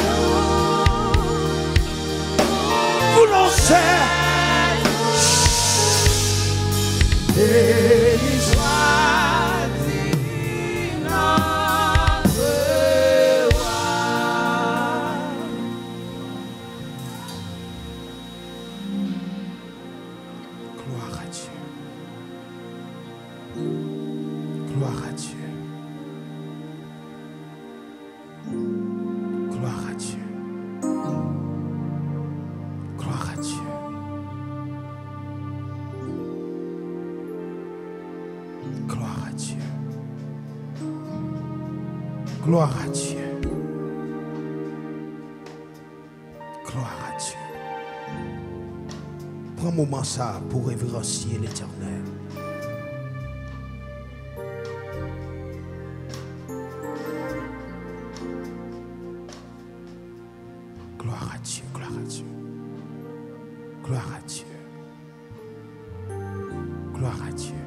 voulons servir. Béni soit-il notre roi. Gloire à Dieu. Gloire à Dieu. Gloire à Dieu. Gloire à Dieu. Gloire à Dieu. Gloire à Dieu. Gloire à Dieu. Prends un moment ça pour révérencier l'Éternel. Gloire à Dieu, gloire à Dieu. Gloire à Dieu. Gloire à Dieu.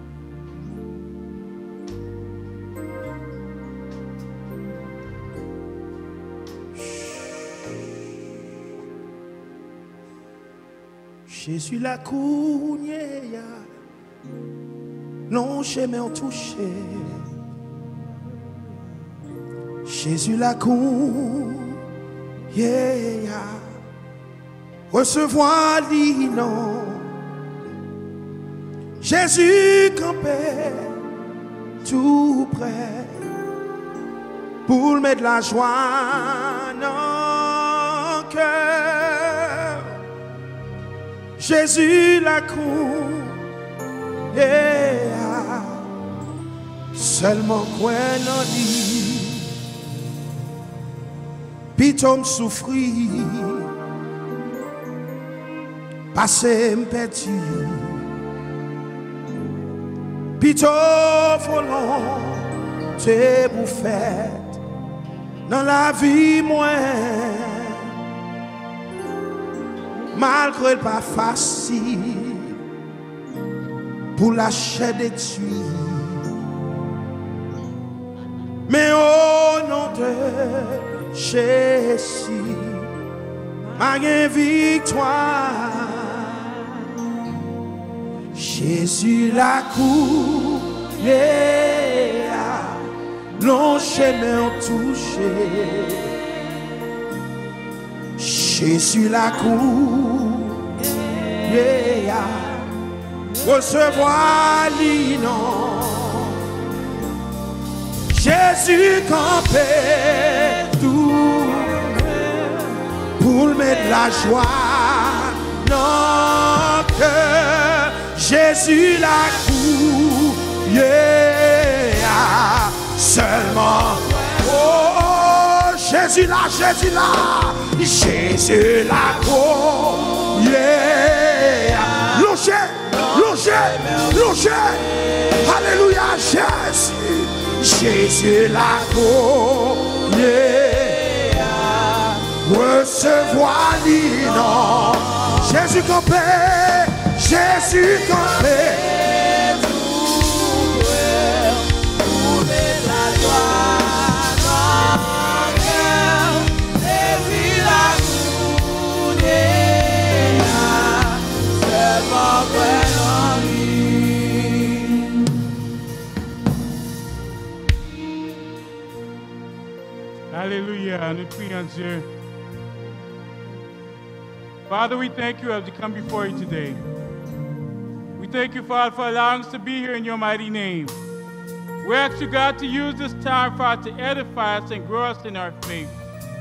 Jésus la cournière, non chemin touché. Jésus la cournière, recevoir l'inon. Jésus campait tout près pour mettre la joie dans le cœur. Jésus la cour et seulement quoi non dit pitom souffri passé m'perdu pitom volant t'es bouffet dans la vie moins. Malgré pas facile pour lâcher des tuiles, mais au nom de Jésus, ma victoire. Jésus la cour, yeah, long chemin touché. Jésus la cour, yeah, recevoir l'inon. Jésus campait tout pour mettre la joie dans le cœur. Jésus la cour, yeah, seulement. Oh, Jésus là, Jésus là. Jésus la cour, yeah. Longez, longez, longez. Alléluia, Jésus. Jésus la cour, yeah. Recevoir l'inon. Jésus campé, Jésus campé.
Hallelujah. Nous prions Dieu. Father, we thank you as we come before you today. We thank you, Father, for allowing us to be here in your mighty name. We ask you, God, to use this time, Father, to edify us and grow us in our faith.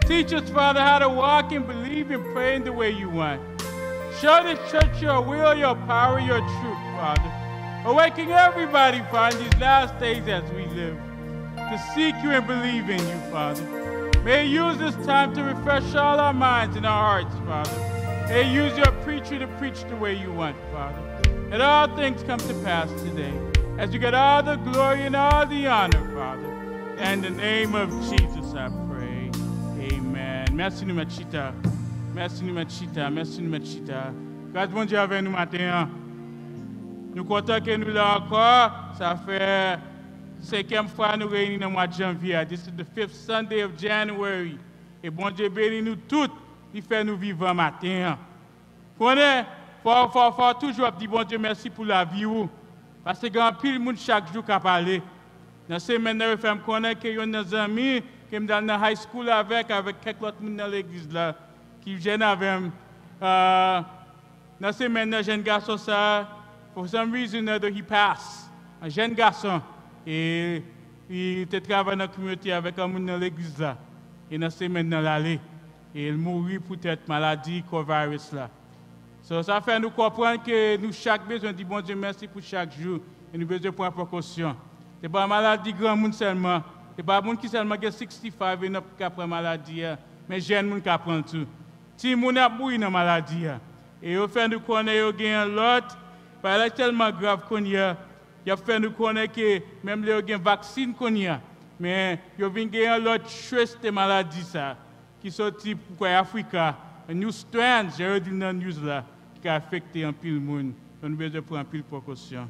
Teach us, Father, how to walk and believe and pray in the way you want. Show this church your will, your power, your truth, Father. Awaken everybody, Father, in these last days as we live, to seek you and believe in you, Father. May you use this time to refresh all our minds and our hearts, Father. May you use your preacher to preach the way you want, Father. Let all things come to pass today, as you get all the glory and all the honor, Father. In the name of Jesus, I pray. Amen. Merci, nous, Machita. Merci, nous, Machita. Merci, nous, Machita. Grâce bon Dieu avec nous matin. Nous comptons que nous là encore. Ça fait cinquième fois nous réunis dans le mois de janvier. This is the fifth Sunday of January. Et bon Dieu bénit nous toutes. Il fait nous vivre matin. Vous connaissez? Il faut, faut toujours dire bon Dieu merci pour la vie. Parce que grand pile monde chaque jour qui a parlé. Dans ces semaines, je fais me connaître que y a des amis qui me dans la high school avec, avec quelques autres gens dans l'église là, qui viennent avec moi. Euh, dans ces semaines, jeune garçon, ça, for some reason, uh, he passed. Un jeune garçon. Et il était travaillé dans la communauté avec un monde dans l'église là. Et dans ces semaines, il allait. Et il mourit pour cette maladie, coronavirus là. So, ça fait nous comprendre que nous, chaque besoin, dit bon Dieu merci pour chaque jour. Et nous besoin prendre précaution. Ce n'est pas une maladie grand monde seulement. Ce n'est pas un monde qui seulement a soixante-quinze et n'a pas prendre maladie. Mais jeune monde qui prend tout. Si moun a mourir dans maladie. Et au fait nous connaître qu'il y a un lot. Parce que c'est tellement grave qu'on y a. Il a fait nous connaître que même les gens vaccine qu'on y a. Mais il y a un lot de de maladie ça. Qui sorti pour l'Afrique. Un new strand, j'ai dit dans la news là. Qui a affecté un pile monde. On a besoin de prendre un pile précaution.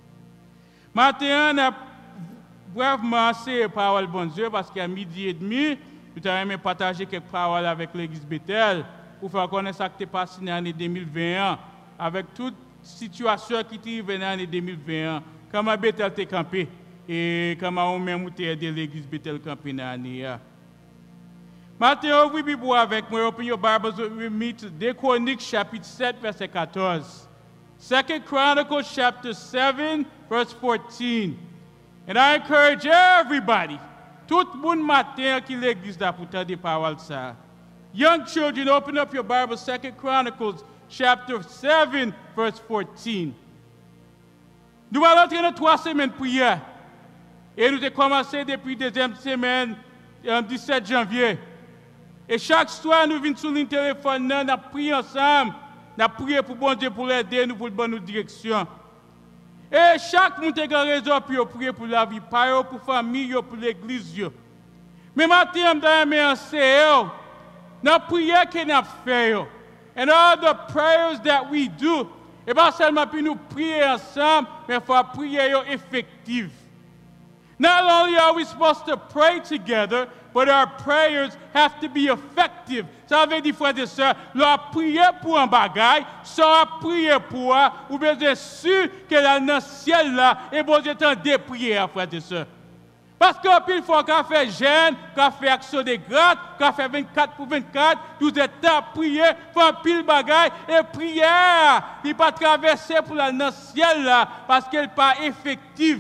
Maintenant, on a brièvement assez parole bon Dieu parce qu'à midi et demi, nous avons aimé partager quelques paroles avec l'église Bethel pour faire connaître ce qui est passé dans l'année deux mille vingt et un avec toute situation qui est arrivée dans l'année deux mille vingt et un. Comment Bethel était campé et comment on même aidé l'église Bethel campé dans l'année. Maintenant, ouvrez Bible avec moi, open your Bibles with me to deux Chroniques chapitre sept, verset quatorze. Second Chronicles chapter seven, verse fourteen. And I encourage everybody, tout le monde matin qui l'église là pour entendre des paroles ça. Young children, open up your Bible, Second Chronicles chapter seven, verse fourteen. Nous allons entrer dans trois semaines de prière. Et nous avons commencé depuis la deuxième semaine, le dix-sept janvier. Et chaque soir, nous venons sur le téléphone, nous avons prié ensemble. Nous avons prié pour bon Dieu pour l'aider, nous pour le bonne direction. Et chaque monde a raison pour prier pour la vie, pour la famille, pour l'église. Mais maintenant, nous avons enseigné, nous avons prié que nous avons fait. And all the prayers that we do, et pas seulement pour nous prier ensemble, mais il faut prier effective. Not only are we supposed to pray together, but our prayers have to be effective. Ça veut dire, frères et sœurs, leur prier pour un bagage, sans prier pour un, ou bien c'est sûr que là, dans le ciel là, et bon Dieu t'en déprier, frères et sœurs. Parce qu'au pile, il faut qu'on fait jeûne, qu'on fait action de grâce, qu'on fait vingt-quatre pour vingt-quatre, tout est temps prier, faire un pile bagage, et prière, il ne pas traverser pour la dans le ciel là, parce qu'elle n'est pas effective.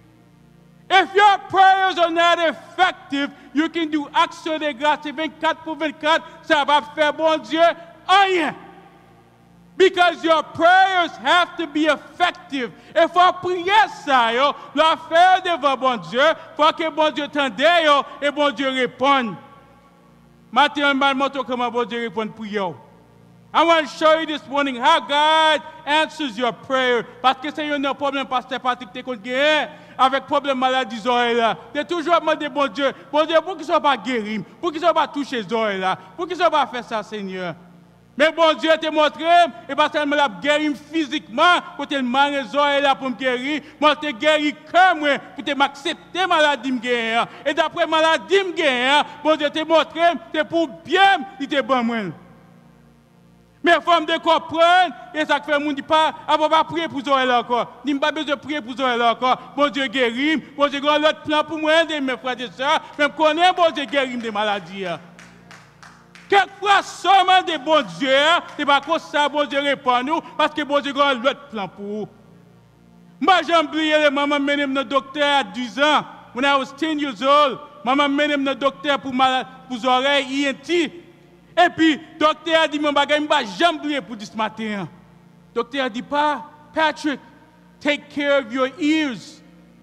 If your prayers are not effective, you can do action de grâce vingt-quatre pour vingt-quatre, ça va faire bon Dieu rien. Because your prayers have to be effective. Il faut prier ça, yo, l'affaire devant bon Dieu, faut que bon Dieu t'entende et bon Dieu réponde. Maintenant, je vais montrer comment bon Dieu répond prière. I want to show you this morning how God answers your prayer. Parce que c'est un problème, pasteur Patrick, tu as avec problème maladie oreilles là. Tu as toujours demandé bon Dieu, bon Dieu, pour qu'ils ne soient pas guéris, pour qu'ils ne soient pas touchés les oreilles là, pour qu'ils ne soient pas fait ça, Seigneur. Mais bon Dieu t'a montré, et pas seulement la guérir physiquement, pour te marier les oreilles là pour me guérir, moi te guérir comme moi, pour te m'accepter maladie me guérir. Et d'après maladie me guérir, bon Dieu t'a montré, c'est pour bien, il te bon moi. Mais il faut me comprendre, et ça fait mon dit pas, on va pas prier pour oreilles encore. Ni pas besoin de prier pour oreilles encore. Bon Dieu guérit, bon Dieu a l'autre plan pour moi, mes frères et sœurs, même connaît bon Dieu guérit des maladies. Quelquefois, seulement des bons dieux, c'est pas comme ça, bon Dieu répond nous, parce que bon Dieu a l'autre plan pour vous. Moi, j'ai oublié les mamans mené mon docteur à dix ans, when I was ten years old, maman mène le docteur pour malade pour oreilles I N T. Et puis docteur a dit mon bagage m'pa jamais oublier pour ce matin. Docteur a dit pas Patrick, take care of your ears.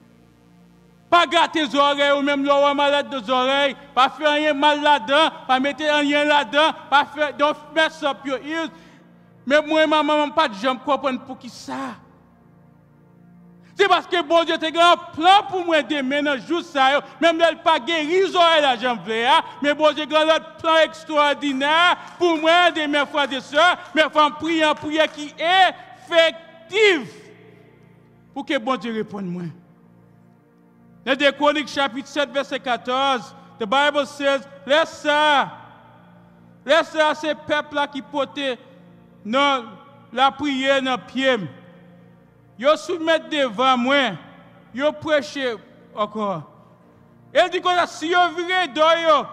Pas gâter tes oreilles ou même l'oreille malade des oreilles, pas faire rien mal là-dedans, pas mettre rien là-dedans, pas faire don't mess up your ears. Mais moi maman pas de jamais comprendre pour qui ça. C'est parce que bon Dieu te un plan pour moi demain dans jour ça, même elle pas guéri oreilles la jambe mais bon Dieu grand un plan extraordinaire pour moi demain frères et sœurs, mes femmes prier en prière qui est effective pour que bon Dieu réponde moi. Dans deux Chroniques chapitre sept verset quatorze, the Bible says, laisse ça, laisse ça ces peuples là qui portaient non la prière dans pied. Yo soumettent devant moi, yo prêcher encore. Elle dit que si yo viré d'or yo,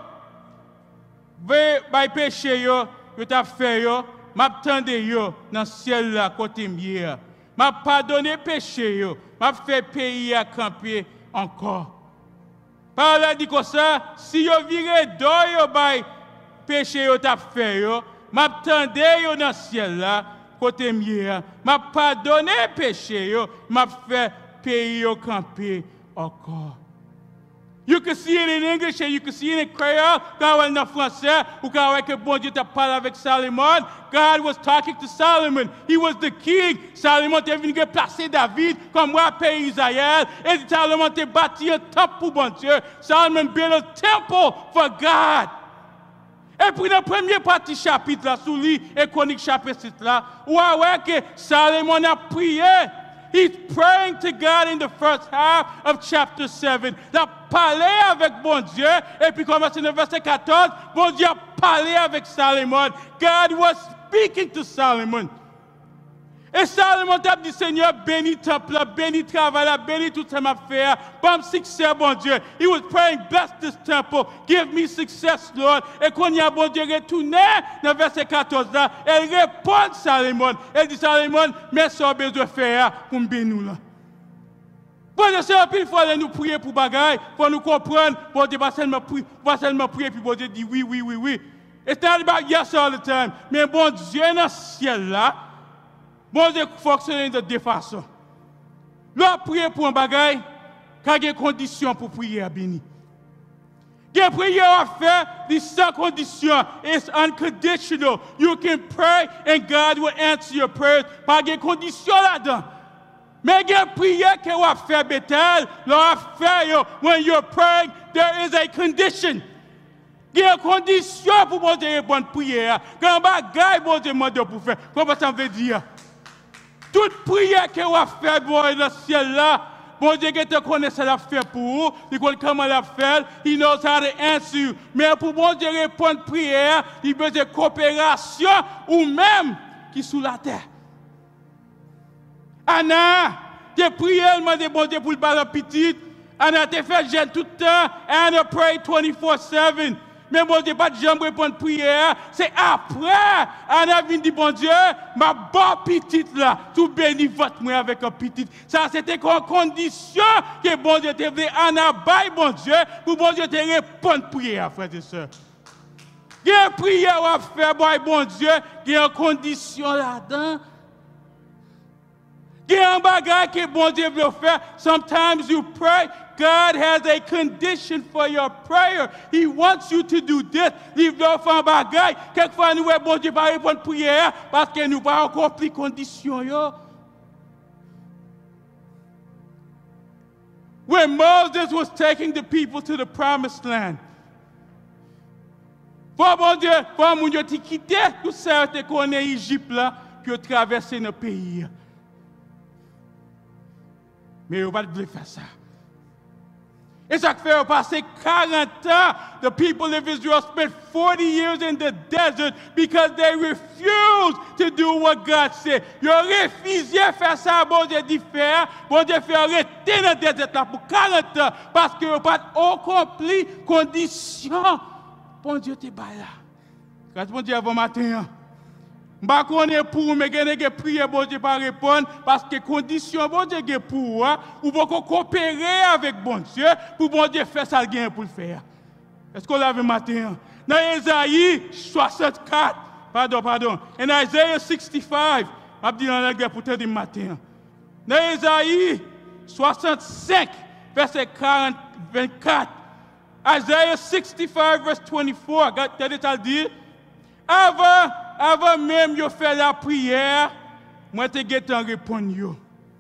ve bay péché yo, yo t'a fait yo, m'attende yo dans ciel là côté mieux. M'a pardonné péché yo, m'a fait pays à camper encore. Par là dit comme ça, si yo viré d'or yo bay péché yo t'a fait yo, m'attende yo dans ciel là côté mieux, m'a pardonné péché yo, m'a fait pays yo camper encore. You can see it in English and you can see it in Creole. Quand on est en français, ou quand on bon Dieu t'a parlé avec Salomon, God was talking to Solomon. He was the king. Salomon était venu placer David comme roi pays Israël. Et Salomon t'a bâti un temple pour bon Dieu. Solomon built a temple for God. Et puis dans la première partie chapitre là, sous lui, et Chronique chapitre six là, où ouais que Salomon a prié. He's praying to God in the first half of chapter seven. Il a parlé avec bon Dieu. Et puis commence dans le verset quatorze, bon Dieu a parlé avec Salomon. God was speaking to Solomon. Et Salomon a dit, Seigneur, bénis temple, bénis travail, bénis tout ça m'a fait. Bon succès, bon Dieu. He was praying, bless this temple, give me success, Lord. Et quand il y a bon Dieu retourné dans le verset quatorze là, elle répond à Salomon. Elle dit, Salomon, mais ça a besoin de faire pour me bénir là. Bon Dieu, c'est un peu, il faut aller nous prier pour bagaille, il faut nous comprendre. Bon Dieu, pas seulement prier, pas seulement prier, puis bon Dieu dit oui, oui, oui, oui. It's not about yes all the time. Mais bon Dieu, dans le ciel là, bon Dieu fonctionne de deux façons. Là, prier pour un bagaille, quand il y a des conditions pour prier à béni. Il y a prière à faire, des sans conditions. It's unconditional. You can pray and God will answer your prayers. Pas de conditions là-dedans. Mais il y a prière que vous faire Bethel, là, faire, when you're praying, there is a condition. Il y a une condition pour bon Dieu répondre prière. Quand bagaille, bon Dieu demande pour faire. Comment ça veut dire? Toute prière que vous faites dans le ciel là, bon Dieu qui te connaît ça l'a fait pour vous, il connaît comment l'a fait, he knows how to answer you. Mais pour bon Dieu répondre prière, il besoin de coopération ou même qui sous la terre. Anna, tu prié, elle m'a dit bon Dieu pour le ballon petit. Anna, tu fait jeûne tout le temps. Anna pray twenty-four seven. Mais bon Dieu, pas de jambe répondre prière. C'est après, Anna vient dire, bon Dieu, ma bonne petite là, tout béni votre moi avec un petit. Ça, c'était en condition que bon Dieu te voulait Anna baille, bon Dieu, pour bon Dieu te répondre prière, frères et sœurs. Il y a une prière à faire, bon Dieu, il y a une condition là-dedans. Il y a un bagage que bon Dieu veut faire. Sometimes you pray. God has a condition for your prayer. He wants you to do this. Il veut faire un bagage. Quelquefois, nous, bon Dieu, va répondre à prière parce que nous pas encore plus conditions. Yo. When Moses was taking the people to the promised land, pour bon Dieu, pour mon Dieu, tu quittes tout ça, tu connais l'Égypte là, puis tu traverses le pays. Mais on va pas faire ça. Et ça fait passer quarante ans. The people of Israel spent forty years in the desert because they refused to do what God said. Ils ont refusé de faire ça, bon Dieu dit faire. Bon Dieu fait arrêter dans le désert là pour quarante ans parce qu'ils n'ont pas accompli conditions. Bon Dieu te bat là. Quand bon Dieu avant matin, Je ne connais pas pour mais je prier bon Dieu pas répondre parce que condition bon Dieu pour ou pour coopérer avec bon Dieu pour bon Dieu faire ça gain pour le faire. Est-ce qu'on l'a vu matin? Dans Isaïe soixante-quatre, pardon, pardon, in Isaiah sixty-five, je dis dans la guerre pour te dire matin. Dans Isaïe soixante-cinq, verset quarante, vingt-quatre, Isaiah sixty-five, verset twenty-four, regardez ça dit, avant, avant même de faire la prière, moi te vais répondre yo.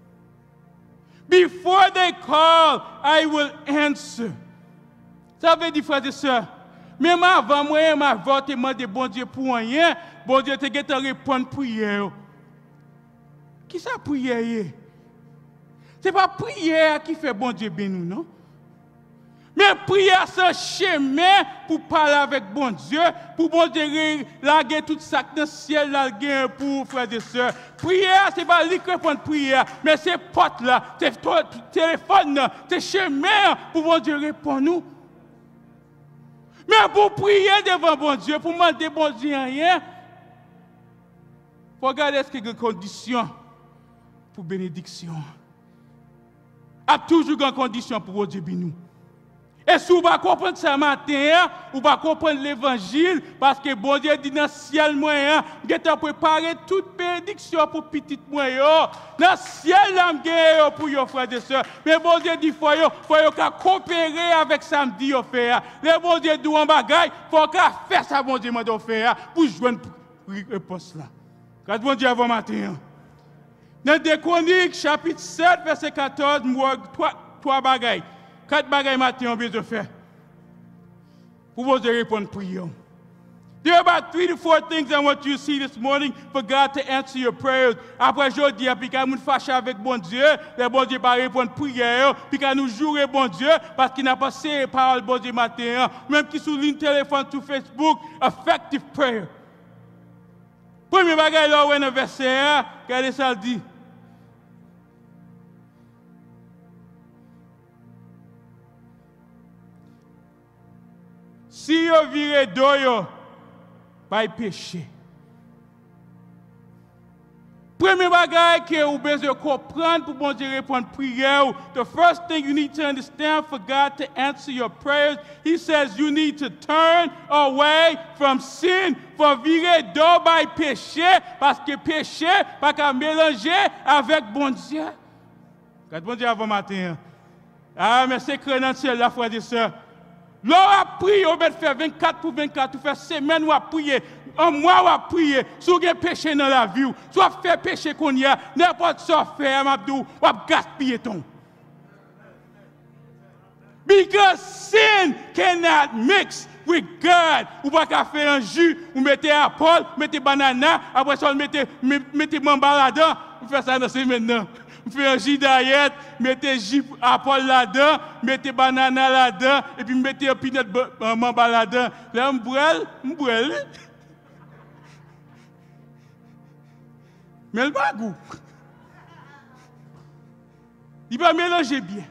Before they call, I will answer. Ça veut dire, frères et sœurs, même avant moi, je vais demander bon Dieu pour rien, bon Dieu te vais répondre prière. Qui ça prière? Ce n'est pas prière qui fait bon Dieu béni, non? Mais prière, c'est un chemin pour parler avec bon Dieu, pour bon Dieu larguer tout ça dans le ciel, larguer pour frères et sœurs. Prière, ce n'est pas lui qui répond prière, mais c'est porte là, c'est téléphone là, c'est chemin pour bon Dieu répondre nous. Mais pour prier devant bon Dieu, pour demander bon Dieu rien, il faut regarder ce qu'il y a des conditions pour bénédiction. Il y a toujours des conditions pour bon Dieu béni. Et si vous ne comprenez pas ça matin, vous ne comprenez pas l'évangile, parce que bon Dieu dit dans le ciel moyen, vous avez préparé toute bénédiction pour petit moyen. Dans le ciel, vous avez pour vos frères et sœurs. Mais bon Dieu dit, il faut coopérer avec ça, me dit, faire. Le bon Dieu dit, en bagaille, il faut faire ça, bon Dieu, m'a faire, pour joindre une réponse là. Quand bon Dieu avant matin. Dans deux Chroniques, chapitre sept, verset quatorze, trois, trois bagailles. Quatre bagailles matin on besoin de faire. Pour vous répondre prière. There are about three to four things I want you to see this morning for God to answer your prayers. Après aujourd'hui, puis quand nous fâchons avec bon Dieu, le bon Dieu va répondre prière, puis quand nous jouons bon Dieu, parce qu'il n'a pas ces paroles bon Dieu matin, même qui souligne téléphone sur Facebook, effective prayer. Premier bagaille là où est le verset, regardez ça dit. Si vous virez d'eau, pas péché. Premier bagage que vous devez comprendre pour bon Dieu répondre prière. The first thing you need to understand for God to answer your prayers, He says you need to turn away from sin. Faut virer d'eau by péché parce que péché pas qu'à mélanger avec bon Dieu. Quand bon Dieu avant matin. Ah mais c'est créant ciel la frère et sœurs. L'on a prié, on va faire vingt-quatre pour vingt-quatre, on fait semaine, on a prié, un mois, on a prié, si vous avez péché dans la vie, soit fait péché qu'on y a, n'importe quoi faire, Mabdou, on a gaspillé ton. Because sin cannot mix with God. Ou pas qu'à faire un jus, ou mettez apple, mettez banana, après ça, mettez, mettez mamba là-dedans, on fait ça dans ces maintenant. Vous faites un jus d'aillette, mettez jus apple là-dedans, mettez banana là-dedans, et puis mettez un peanut mamba là-dedans. Là, m'brel, m'brel. Mais le bagou. Il va mélanger bien.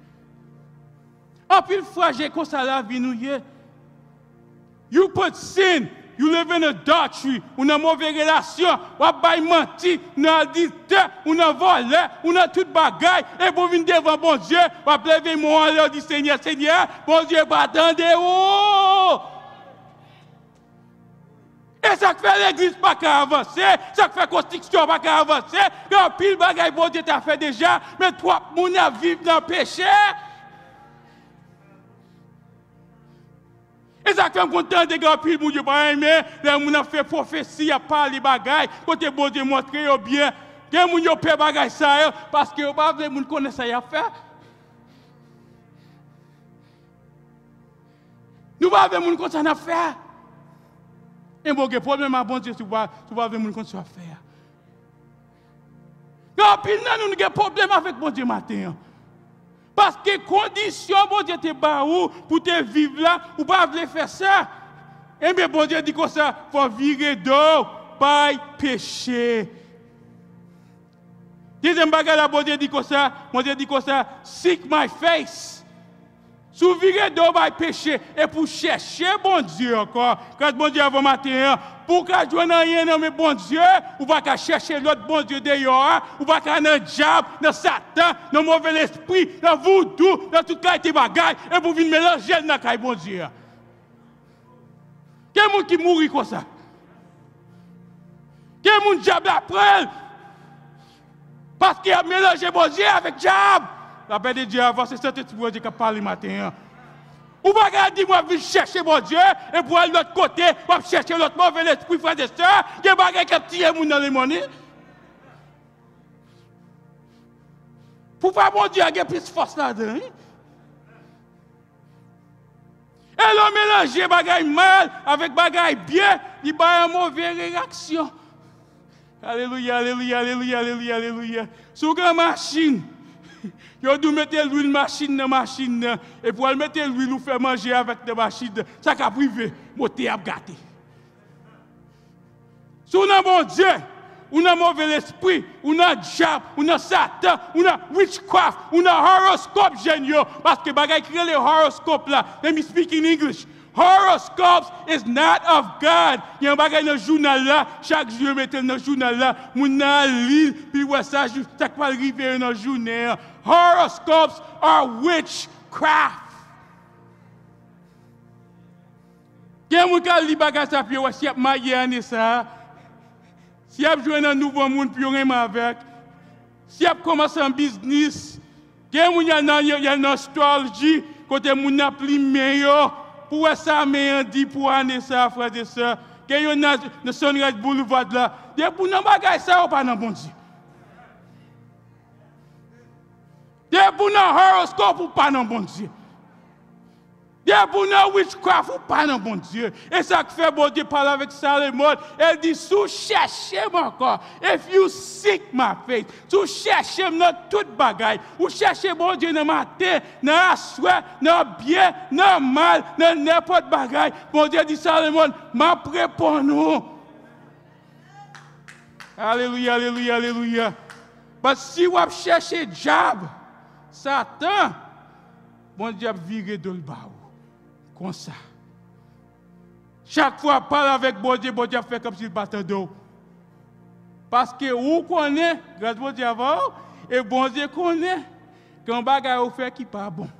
En plus, fois, j'ai comme ça la vie nous y est. You put sin. You live in adultery, ou dans mauvaise relation, ou à menti, ou dans adultère, ou dans volé, ou dans toute bagaille, et pour venir devant bon Dieu, ou à lever mon et dit Seigneur, Seigneur, bon Dieu, pas attendre, oh! Et ça fait l'église pas qu'à avancer, ça fait construction pas qu'à avancer, quand pile bagaille bon Dieu t'a fait déjà, mais toi, mon a vivre dans le péché. Et ça fait content de gars pile mon Dieu pas aimer, là mon a fait prophétie, a parlé bagaille, côté bon Dieu montrer bien, que mon yo pè bagaille ça parce que pas veut moun connaît ça y a fait. Nous pas veut moun connaît ça n'a fait. Et bon problème à bon Dieu tu pas tu pas veut moun connaît ça faire. Gars pile nan nous avons problème avec bon Dieu matin. Parce que condition bon Dieu te ba ou pour te vivre là ou pas vle faire ça. Et bien bon Dieu dit comme ça, faut virer d'eau par péché. Deuxième bagage là bon Dieu dit comme ça, bon Dieu dit comme ça, seek my face. Souvirer d'eau par péché et pour chercher bon Dieu encore. Quand bon Dieu avant matin, pour qu'à jouer dans rien dans mais bon Dieu, ou pas qu'à chercher l'autre bon Dieu dehors, ou pas qu'à dans le diable, dans Satan, dans le mauvais esprit, dans voodoo, dans toute qualité bagaille, et pour venir mélanger dans le bon Dieu. Quel monde qui mourit comme ça? Quel monde diable après? Parce qu'il a mélangé bon Dieu avec diable. La paix de Dieu avant, c'est cet esprit qui a parlé matin. Ou pas dire moi je chercher mon Dieu et pour aller de l'autre côté, pour chercher l'autre mauvais esprit, frère et sœurs, qui a pas qui a tiré moun dans les monnaies. Pour pas mon Dieu a plus force là-dedans. Et l'on mélange bagaille mal avec bagaille bien, il y a une mauvaise réaction. Alléluia, alléluia, alléluia, alléluia, alléluia. Sur une machine. Yo dou mettre l'huile machine dans machine et pour mettre l'huile ou faire manger avec la machine ça ka privé moteur a gâté. Si on a bon Dieu, on a mauvais esprit, on a diable, on a Satan, on a witchcraft, on a horoscope géniaux parce que bagay créer les horoscopes là. Let me speak in English. Horoscopes is not of God. Il y a un bagay dans le journal là, chaque jour mettez dans le journal là, moun a lire puis ouais ça ça va arriver dans le journal. Horoscopes are witchcraft. Quel moun ka li bagay ça puis ouais si a marié année ça. Si a joué un nouveau monde puis on avec. Si a commencé un business, quel moun y a dans y a nostalgie côté moun a pli meilleur. Pour ça, mais dit pour année ça, frères et sœurs, que y a dans Sunrise Boulevard là, des pour nous bagaille ça ou pas dans bon Dieu. Des pour nous horoscope ou pas dans bon Dieu. Des pour nous witchcraft ou pas dans bon Dieu. Et ça que fait bon Dieu parler avec Salomon, elle dit sous cherchez moi encore. If you seek my face, sous cherchez dans toute bagaille, ou cherchez bon Dieu dans matin, dans la soirée, dans bien, dans mal, dans n'importe bagaille. Bon Dieu dit Salomon, m'a prêt pour nous. Alléluia, alléluia, alléluia. Parce que si vous cherchez diable, Satan, bon Dieu viré de le bas. Comme ça. Chaque fois, parle avec bon Dieu, bon Dieu fait comme s'il battait d'eau. Parce que vous connaissez, grâce à bon Dieu avant, et bon Dieu connaît, quand bagaille vous fait qui pas bon.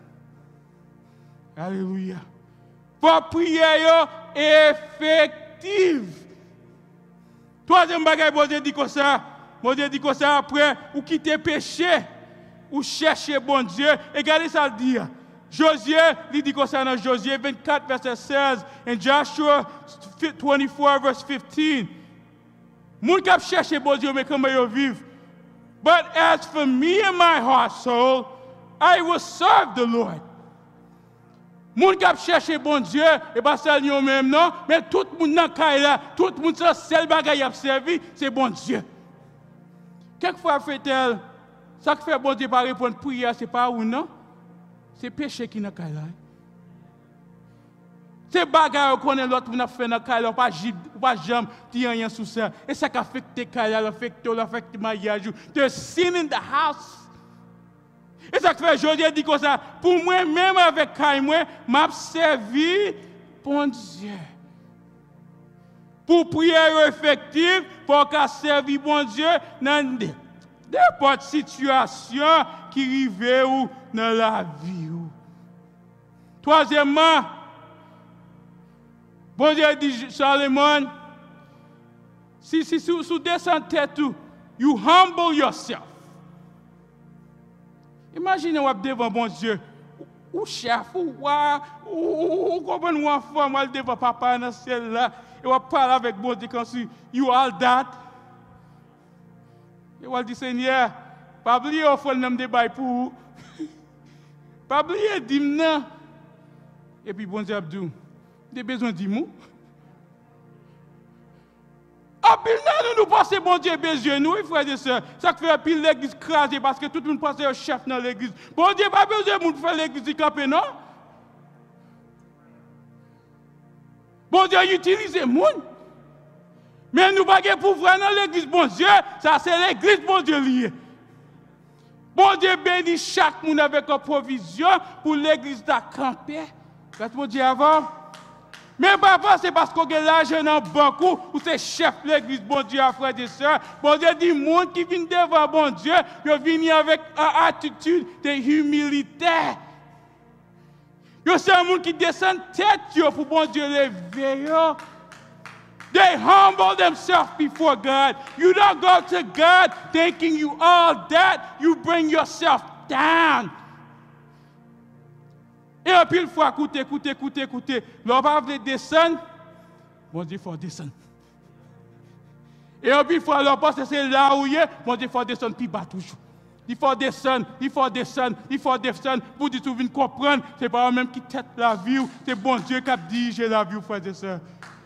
Alléluia. Pour prier effective. Troisième bagaille, bon Dieu dit comme ça. Bon Dieu dit comme ça après, ou quitter péché, ou chercher bon Dieu. Et regardez ça le dire. Josué, il dit concernant Josué vingt-quatre, verset seize, et Joshua twenty-four, verse fifteen. Moun kap cherche bon Dieu, mais comment ils vivent. But as for me and my heart, soul, I will serve the Lord. Moun kap cherche bon Dieu, et pas ça lui même non, mais tout le monde dans là, tout le monde c'est seul bagage a servi, c'est bon Dieu. Quelquefois fait-elle, ça que fait bon Dieu par répondre prière, c'est pas ou non? C'est péché qui n'a pas là. C'est bagarre qu'on est l'autre n'a fait dans le pas pas jamais ti rien sous ça et ça affecte kaya affecte affecte mariage the sin in the house. Et ça fait Josué dit comme ça pour moi même avec kay moi m'a servi bon Dieu. Pour prière effective pour qu'a servi bon Dieu dans n'importe situation qui arrive ou dans la vie. Troisièmement, bon Dieu dit Salomon, si si sous sous descend tête tout, you humble yourself. Imaginez vous devant bon Dieu, ou chef ou ou ou comme une enfant mal devant papa dans ciel là, et vous parler avec bon Dieu comme si you all that. Et vous dit Seigneur, pas oublier offre nom de bail pour pas oublier dimna. Et puis bon Dieu Abdou, des besoins d'imou. Ah, puis nous nous pensons bon Dieu besoin nous, frères et sœurs. Ça fait pile l'église crasée parce que tout le monde pense au chef dans l'église. Bon Dieu pas besoin de faire l'église camper non. Bon Dieu utilise le monde. Mais nous pas pouvoir dans l'église bon Dieu, ça c'est l'église bon Dieu lié. Bon Dieu bénit chaque monde avec une provision pour l'église de camper. Qu'est-ce que Dieu avant? Mais papa, c'est parce qu'on a l'argent dans beaucoup ou c'est chef de l'église, bon Dieu, frères et sœurs. Bon Dieu dit, monde qui vient devant bon Dieu, ils viennent avec une attitude de humilité. Ils sont des gens qui descendent tête pour bon Dieu lever. They humble themselves before God. You don't go to God thinking you all that. You bring yourself down. Et un pile fois, écoutez, écoutez, écoutez, écoutez. L'on va descendre. Bon Dieu, il faut descendre. Et un pile fois, l'on pense que c'est là où il est. Bon Dieu, il faut descendre, puis bas toujours. Il faut descendre, il faut descendre, il faut descendre. Pour dire que vous comprendre, ce n'est pas eux-mêmes qui tête la vie. C'est bon Dieu qui a dirigé la vie, frères et sœurs.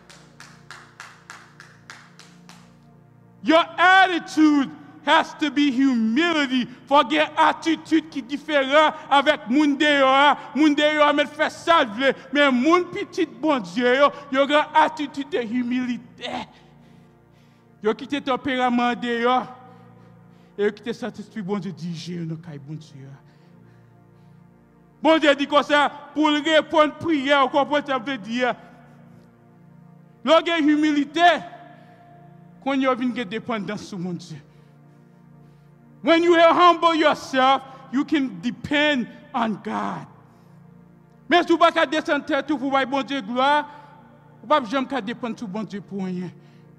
Your attitude has to be humility. Faut qu'il y ait une attitude qui est différente avec moun dehors. Moun dehors, mais fait salver. Mais moun petit bon Dieu, il y a une attitude de humilité. Il y a quitté tempérament dehors. Et il y a quitté Saint-Esprit bon Dieu diriger dans le bon Dieu. Bon Dieu dit comme ça, pour répondre à prière, vous comprenez ce que je veux dire? Lorsqu'il y a humilité, quand you have get dependence sur mon Dieu. When you humble yourself, you can depend on God. Mais si vous ne pouvez pas descendre tête pour voir bon Dieu gloire, vous ne pouvez jamais dépendre sur bon Dieu pour rien.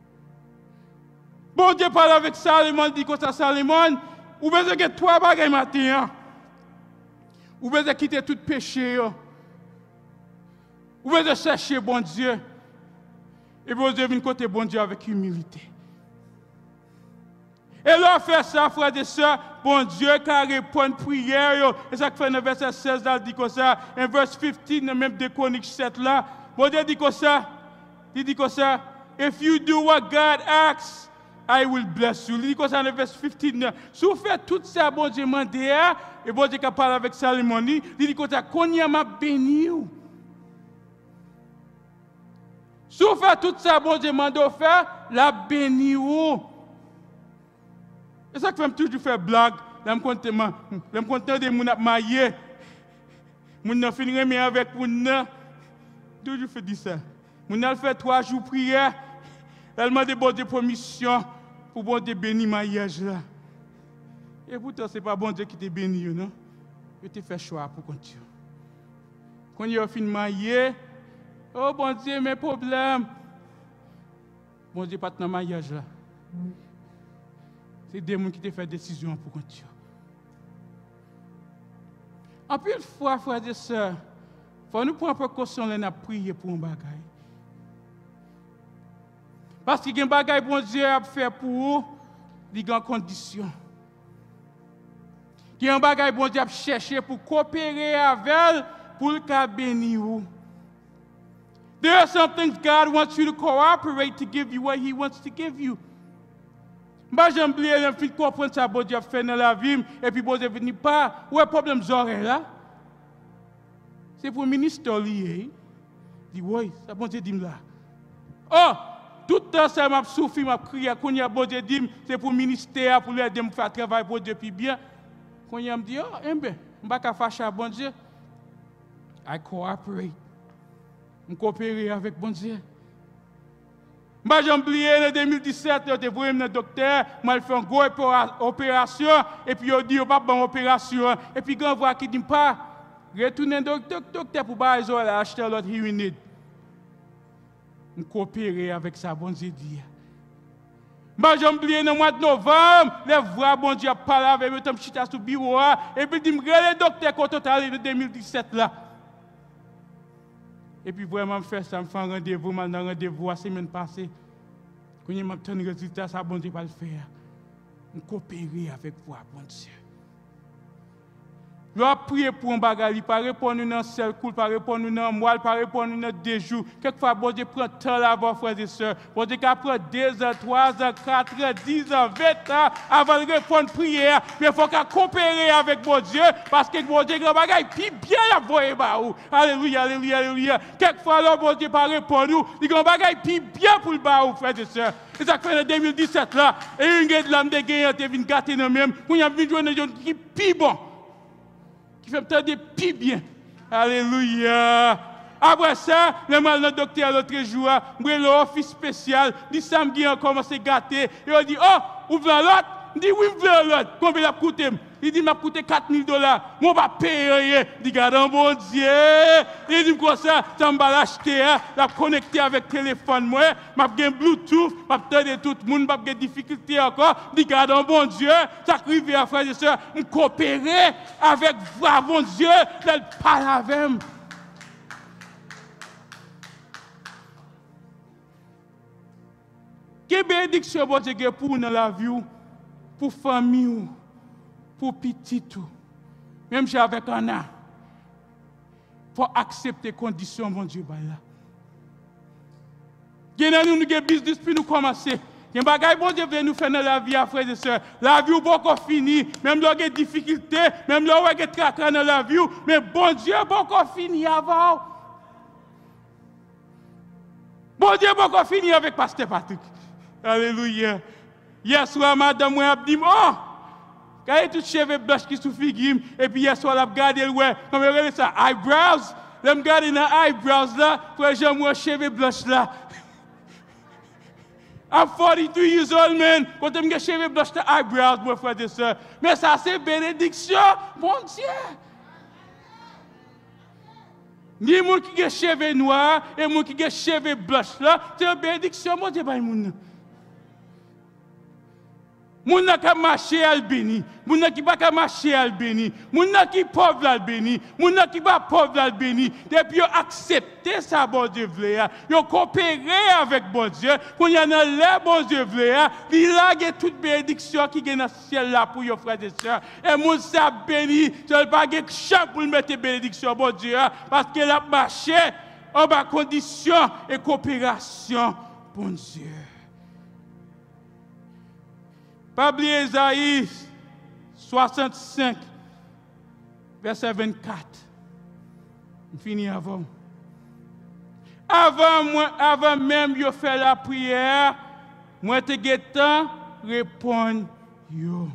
Bon Dieu parle avec Salomon, dit comme ça, Salomon, vous besoin de trois bagages matin. Vous besoin de quitter tout péché. Vous besoin de chercher bon Dieu. Et vous devez venir côté bon Dieu avec humilité. Et là, fait ça, frères et sœurs, bon Dieu qui répond à la prière. Et ça fait dans le verset seize, là, dit comme ça. En verset quinze, dans même de Chroniques sept, là. Bon Dieu dit comme ça. Il dit comme ça. If you do what God asks, I will bless you. Il dit comme ça dans le verset quinze. Si vous faites tout ça, bon Dieu m'a dit, et bon Dieu qui parle avec Salomon, il dit comme ça, qu'on y a m'a béni. Si vous faites tout ça, bon Dieu m'a dit, la béni. Et ça que je toujours faire blague, je me content de mon marié, mon finir avec mon toujours fait ça. Mon a fait trois jours prière, elle m'a demandé permission pour bon Dieu bénir mariage là. Et pourtant c'est pas bon Dieu qui te béni non. Je te fait choix pour continuer. Quand il a fini marié, oh bon Dieu mes problèmes. Bon Dieu pas dans mariage là. C'est des gens qui te font des décisions pour continuer. En plus, fois, frères et sœurs, il faut nous prendre précaution de prier pour un bagage. Parce qu'il y a un bagage que bon Dieu a fait pour vous, il y a une condition. Il y a un bagage que bon Dieu a cherché pour coopérer avec elle, pour le bénir. There are some things God wants you to cooperate to give you what He wants to give you. Moi, j'aime bien le fait de comprendre ça, bon Dieu a fait dans la vie, et puis bon Dieu ne vient pas. Où est le problème oreilles là? C'est pour le ministère lié. Il dit, oui, ça bon Dieu dit là. Oh, tout le temps, ça m'a souffert, m'a crié, quand il y a bon Dieu dit, c'est pour le ministère, pour l'aider à faire travail pour Dieu, puis bien. Quand il me dit, oh, eh bien, je ne vais pas fâcher à bon Dieu. I cooperate. Je coopère avec bon Dieu. Moi, j'ai oublié en deux mille dix-sept, je voyé un docteur, je fait une grosse opération, et puis il dit, il n'y a pas de bonne opération. Et puis, quand on voit qu'il ne dit pas, retournez au docteur pour acheter l'autre hearing aid. Je coopère avec ça, bon Dieu dit. Moi, j'ai oublié dans le mois de novembre, les voix, bon Dieu, parlé avec moi, je suis sur le bureau, et puis il dit, le docteur quand on est allé en deux mille dix-sept là. Et puis vraiment, je fais ça, je fais un rendez-vous, je fais un rendez-vous la semaine passée. Quand je m'obtiens un résultat, ça, bon Dieu, va le faire. Je coopérer avec vous, bon Dieu. L'on prie pour un bagage, il pas répondre dans seul coup, pas répondre dans mois, pas répondre dans deux jours. Quelquefois, bon Dieu prend temps là-bas, frères et sœurs. Bon Dieu prend deux ans, trois ans, quatre ans, dix ans, vingt ans avant de répondre prière. Mais il faut qu'on coopérer avec bon Dieu parce que bon Dieu, grand bagage, puis bien la voyer bah ou. Alléluia, alléluia, alléluia. Quelquefois, là, bon Dieu pas répondre, il grand bagage, puis bien pour le bah ou, frères et sœurs. Et ça fait en deux mille dix-sept là, et une de l'âme de guerre, tu viens gâter dans même, on y a vu jouer des gens qui plus bon. Qui fait me de plus bien. Alléluia. Après ça, le mal dans le docteur l'autre jour, moi l'office spécial, dit samedi on commence à gâter et on dit oh, ouvre l'autre, il dit oui, ouvre l'autre. Combien il a coûté? Il dit m'a coûté quatre mille dollars. Moi pas payer rien. Il dit garde bon Dieu. Il dit comme ça, ça m'a l'acheter, la connecter avec téléphone moi, m'a gain Bluetooth, m'a tendre tout le monde, m'a gain difficulté encore. Il dit garde bon Dieu, ça arrive à frères et sœurs, me coopérer avec voix bon Dieu, elle parle avec moi. Quelle bénédiction bon Dieu pour nous dans la vie, pour famille, pour petit tout. Même si avec Anna, il faut accepter les conditions, mon Dieu. Il y a nous qui business puis nous commencer. Il y a des bagages, bon Dieu, veut nous faire dans la vie, frères et sœurs. La vie n'est pas encore finie. Même là, il y a des difficultés, même là, il y a des tracas dans la vie. Mais bon Dieu n'est pas encore fini avant. Bon Dieu n'est pas encore fini avec Pasteur Patrick. Alléluia. Hier soir, madame, moi, a dit, oh, quand il y a tout cheveux blancs qui sont figurés, et puis hier soir, elle a regardé le ouais, comme elle regarde ça, eyebrows, elle a regardé dans les eyebrows là, pour les gens, moi, cheveux blancs là. I'm forty-two years old, man. Quand je me cheveux blancs, les eyebrows, mon frère et soeur. Mais ça, c'est bénédiction, bon Dieu. Ni les gens qui ont cheveux noirs, et les gens qui ont cheveux blancs là, c'est une bénédiction, mon Dieu, bah, les Moun qui marché al béni, moun qui pas marché al béni, moun qui pauvre al béni, moun qui pas pauvre al béni. Depuis accepter ça bon Dieu vle, yo coopérer avec bon Dieu, qu'on y a dans le bon Dieu vle, il lage toute bénédiction qui est dans le ciel là pour yo frères et sœurs. Et moun ça béni, seul pas de champ pour mettre bénédiction bon Dieu parce qu'il a marché en bas condition et coopération bon Dieu. Pas oublier Isaïe soixante-cinq, verset vingt-quatre. Je finis avant. Avant, moi, avant même de faire la prière, moi, te guettant répondre yo.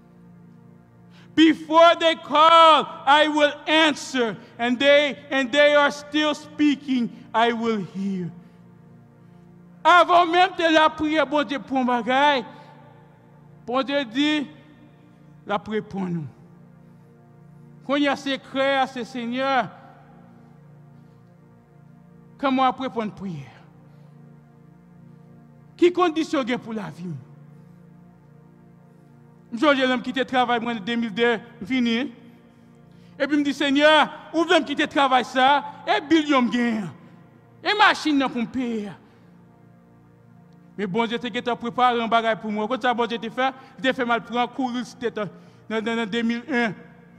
Before they call, I will answer, and they and they are still speaking, I will hear. Avant même de la prière, bon Dieu, pour un bagage. Bon Dieu dit, la prière pour nous. Quand il y a secret à ce Seigneur, comment après pour une prière? Qui condition il pour la vie? Je vais quitter le travail en deux mille deux, fini. Et puis je me dis, Seigneur, où veux-tu quitter le travail ça? Et billion gain. Et machine pour me payer. Mais bon Dieu, tu as préparé un bagage pour moi. Quand ça, bon Dieu, tu fait, tu fait mal pour un cours dans deux mille un.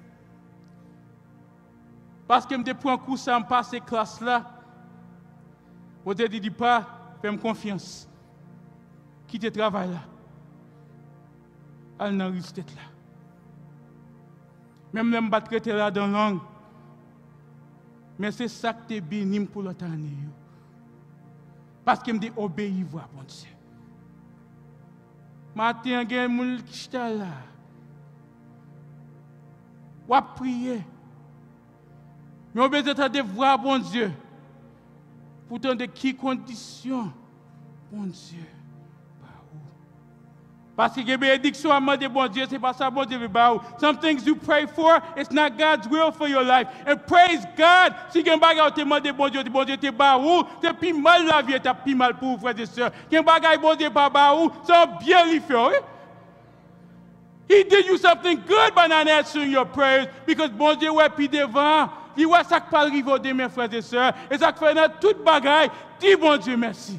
Parce que je prends un cours, ça me passe ces classes-là. Bon Dieu, dit pas, fais-moi confiance. Quitte le travail là. Allez dans la tête là. Même si je ne traiter là dans la langue. Mais c'est ça que tu es béni pour l'autre année. Parce que je me obéis, voir, bon Dieu. Matin, il y a des gens qui sont là. Ou à prier. Mais on a besoin de voir, bon Dieu. Pourtant, de quelles conditions, bon Dieu. Parce que les bénédictions à demander, bon Dieu, c'est pas ça, bon Dieu, some things you pray for, it's not God's will for your life. And praise God. Si quelqu'un bagaille te demande, bon Dieu, bon Dieu, t'es baou, t'es plus mal la vie, t'es plus mal pour vous, frères et sœurs. Quelqu'un bagaille, bon Dieu, pas baou, c'est bien lui fait, oui? He did you something good by not answering your prayers, because bon Dieu, ouais, puis devant, il voit ça qui parle arriver demain, frères et sœurs, et ça fait dans toute bagaille, dis bon Dieu, merci.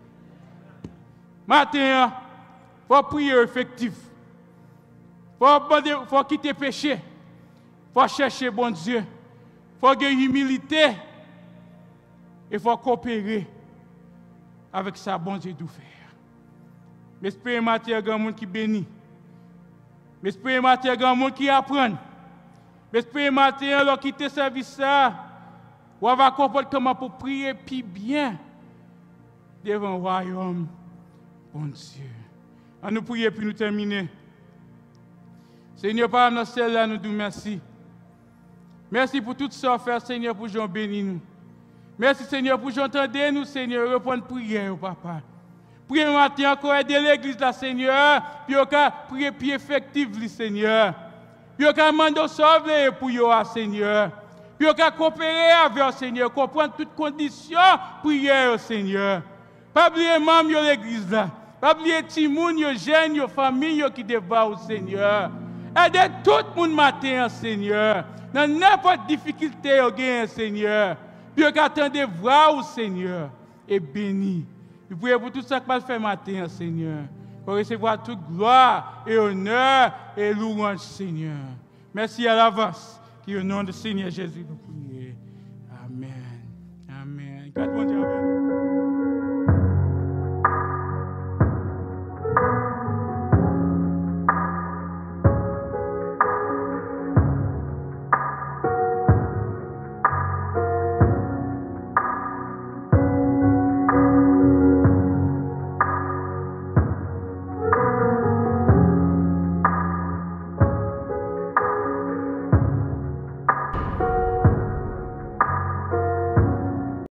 Matin, il faut prier effectif. Il faut, faut quitter le péché. Il faut chercher bon Dieu. Faut avoir humilité. Et il faut coopérer avec ça, bon Dieu, d'où faire. L'esprit matin, il y a grand monde qui bénit. L'esprit matin, il y a grand monde qui apprend. L'esprit matin, alors quitter service ça, on va comprendre comment pour prier puis bien devant le royaume, bon Dieu. On nous prier puis nous terminer. Seigneur, par notre celle-là, nous disons merci. Merci pour tout ça, faire, Seigneur, pour Jean bénir nous. Merci, Seigneur, pour j'entendre nous, Seigneur, répondre prière, papa. Priez matin encore aider l'église, là, Seigneur, puis on peut prier plus effectif, Seigneur. Puis on peut demander sauver pour vous, Seigneur. Puis on peut coopérer avec le Seigneur, comprendre toutes conditions, prière, Seigneur. Pas oublier membres de l'église, là. Pas oublier Timoun, les jeunes, les familles qui débattent, Seigneur. Aidez tout le monde matin, Seigneur. Dans n'importe difficulté, Seigneur. Puis on attendez voir au Seigneur et béni. Vous priez pour tout ça que vous fait matin, Seigneur. Pour recevoir toute gloire et honneur et louange, Seigneur. Merci à l'avance. Qui au nom du Seigneur Jésus nous prions. Amen. Amen. God bless you.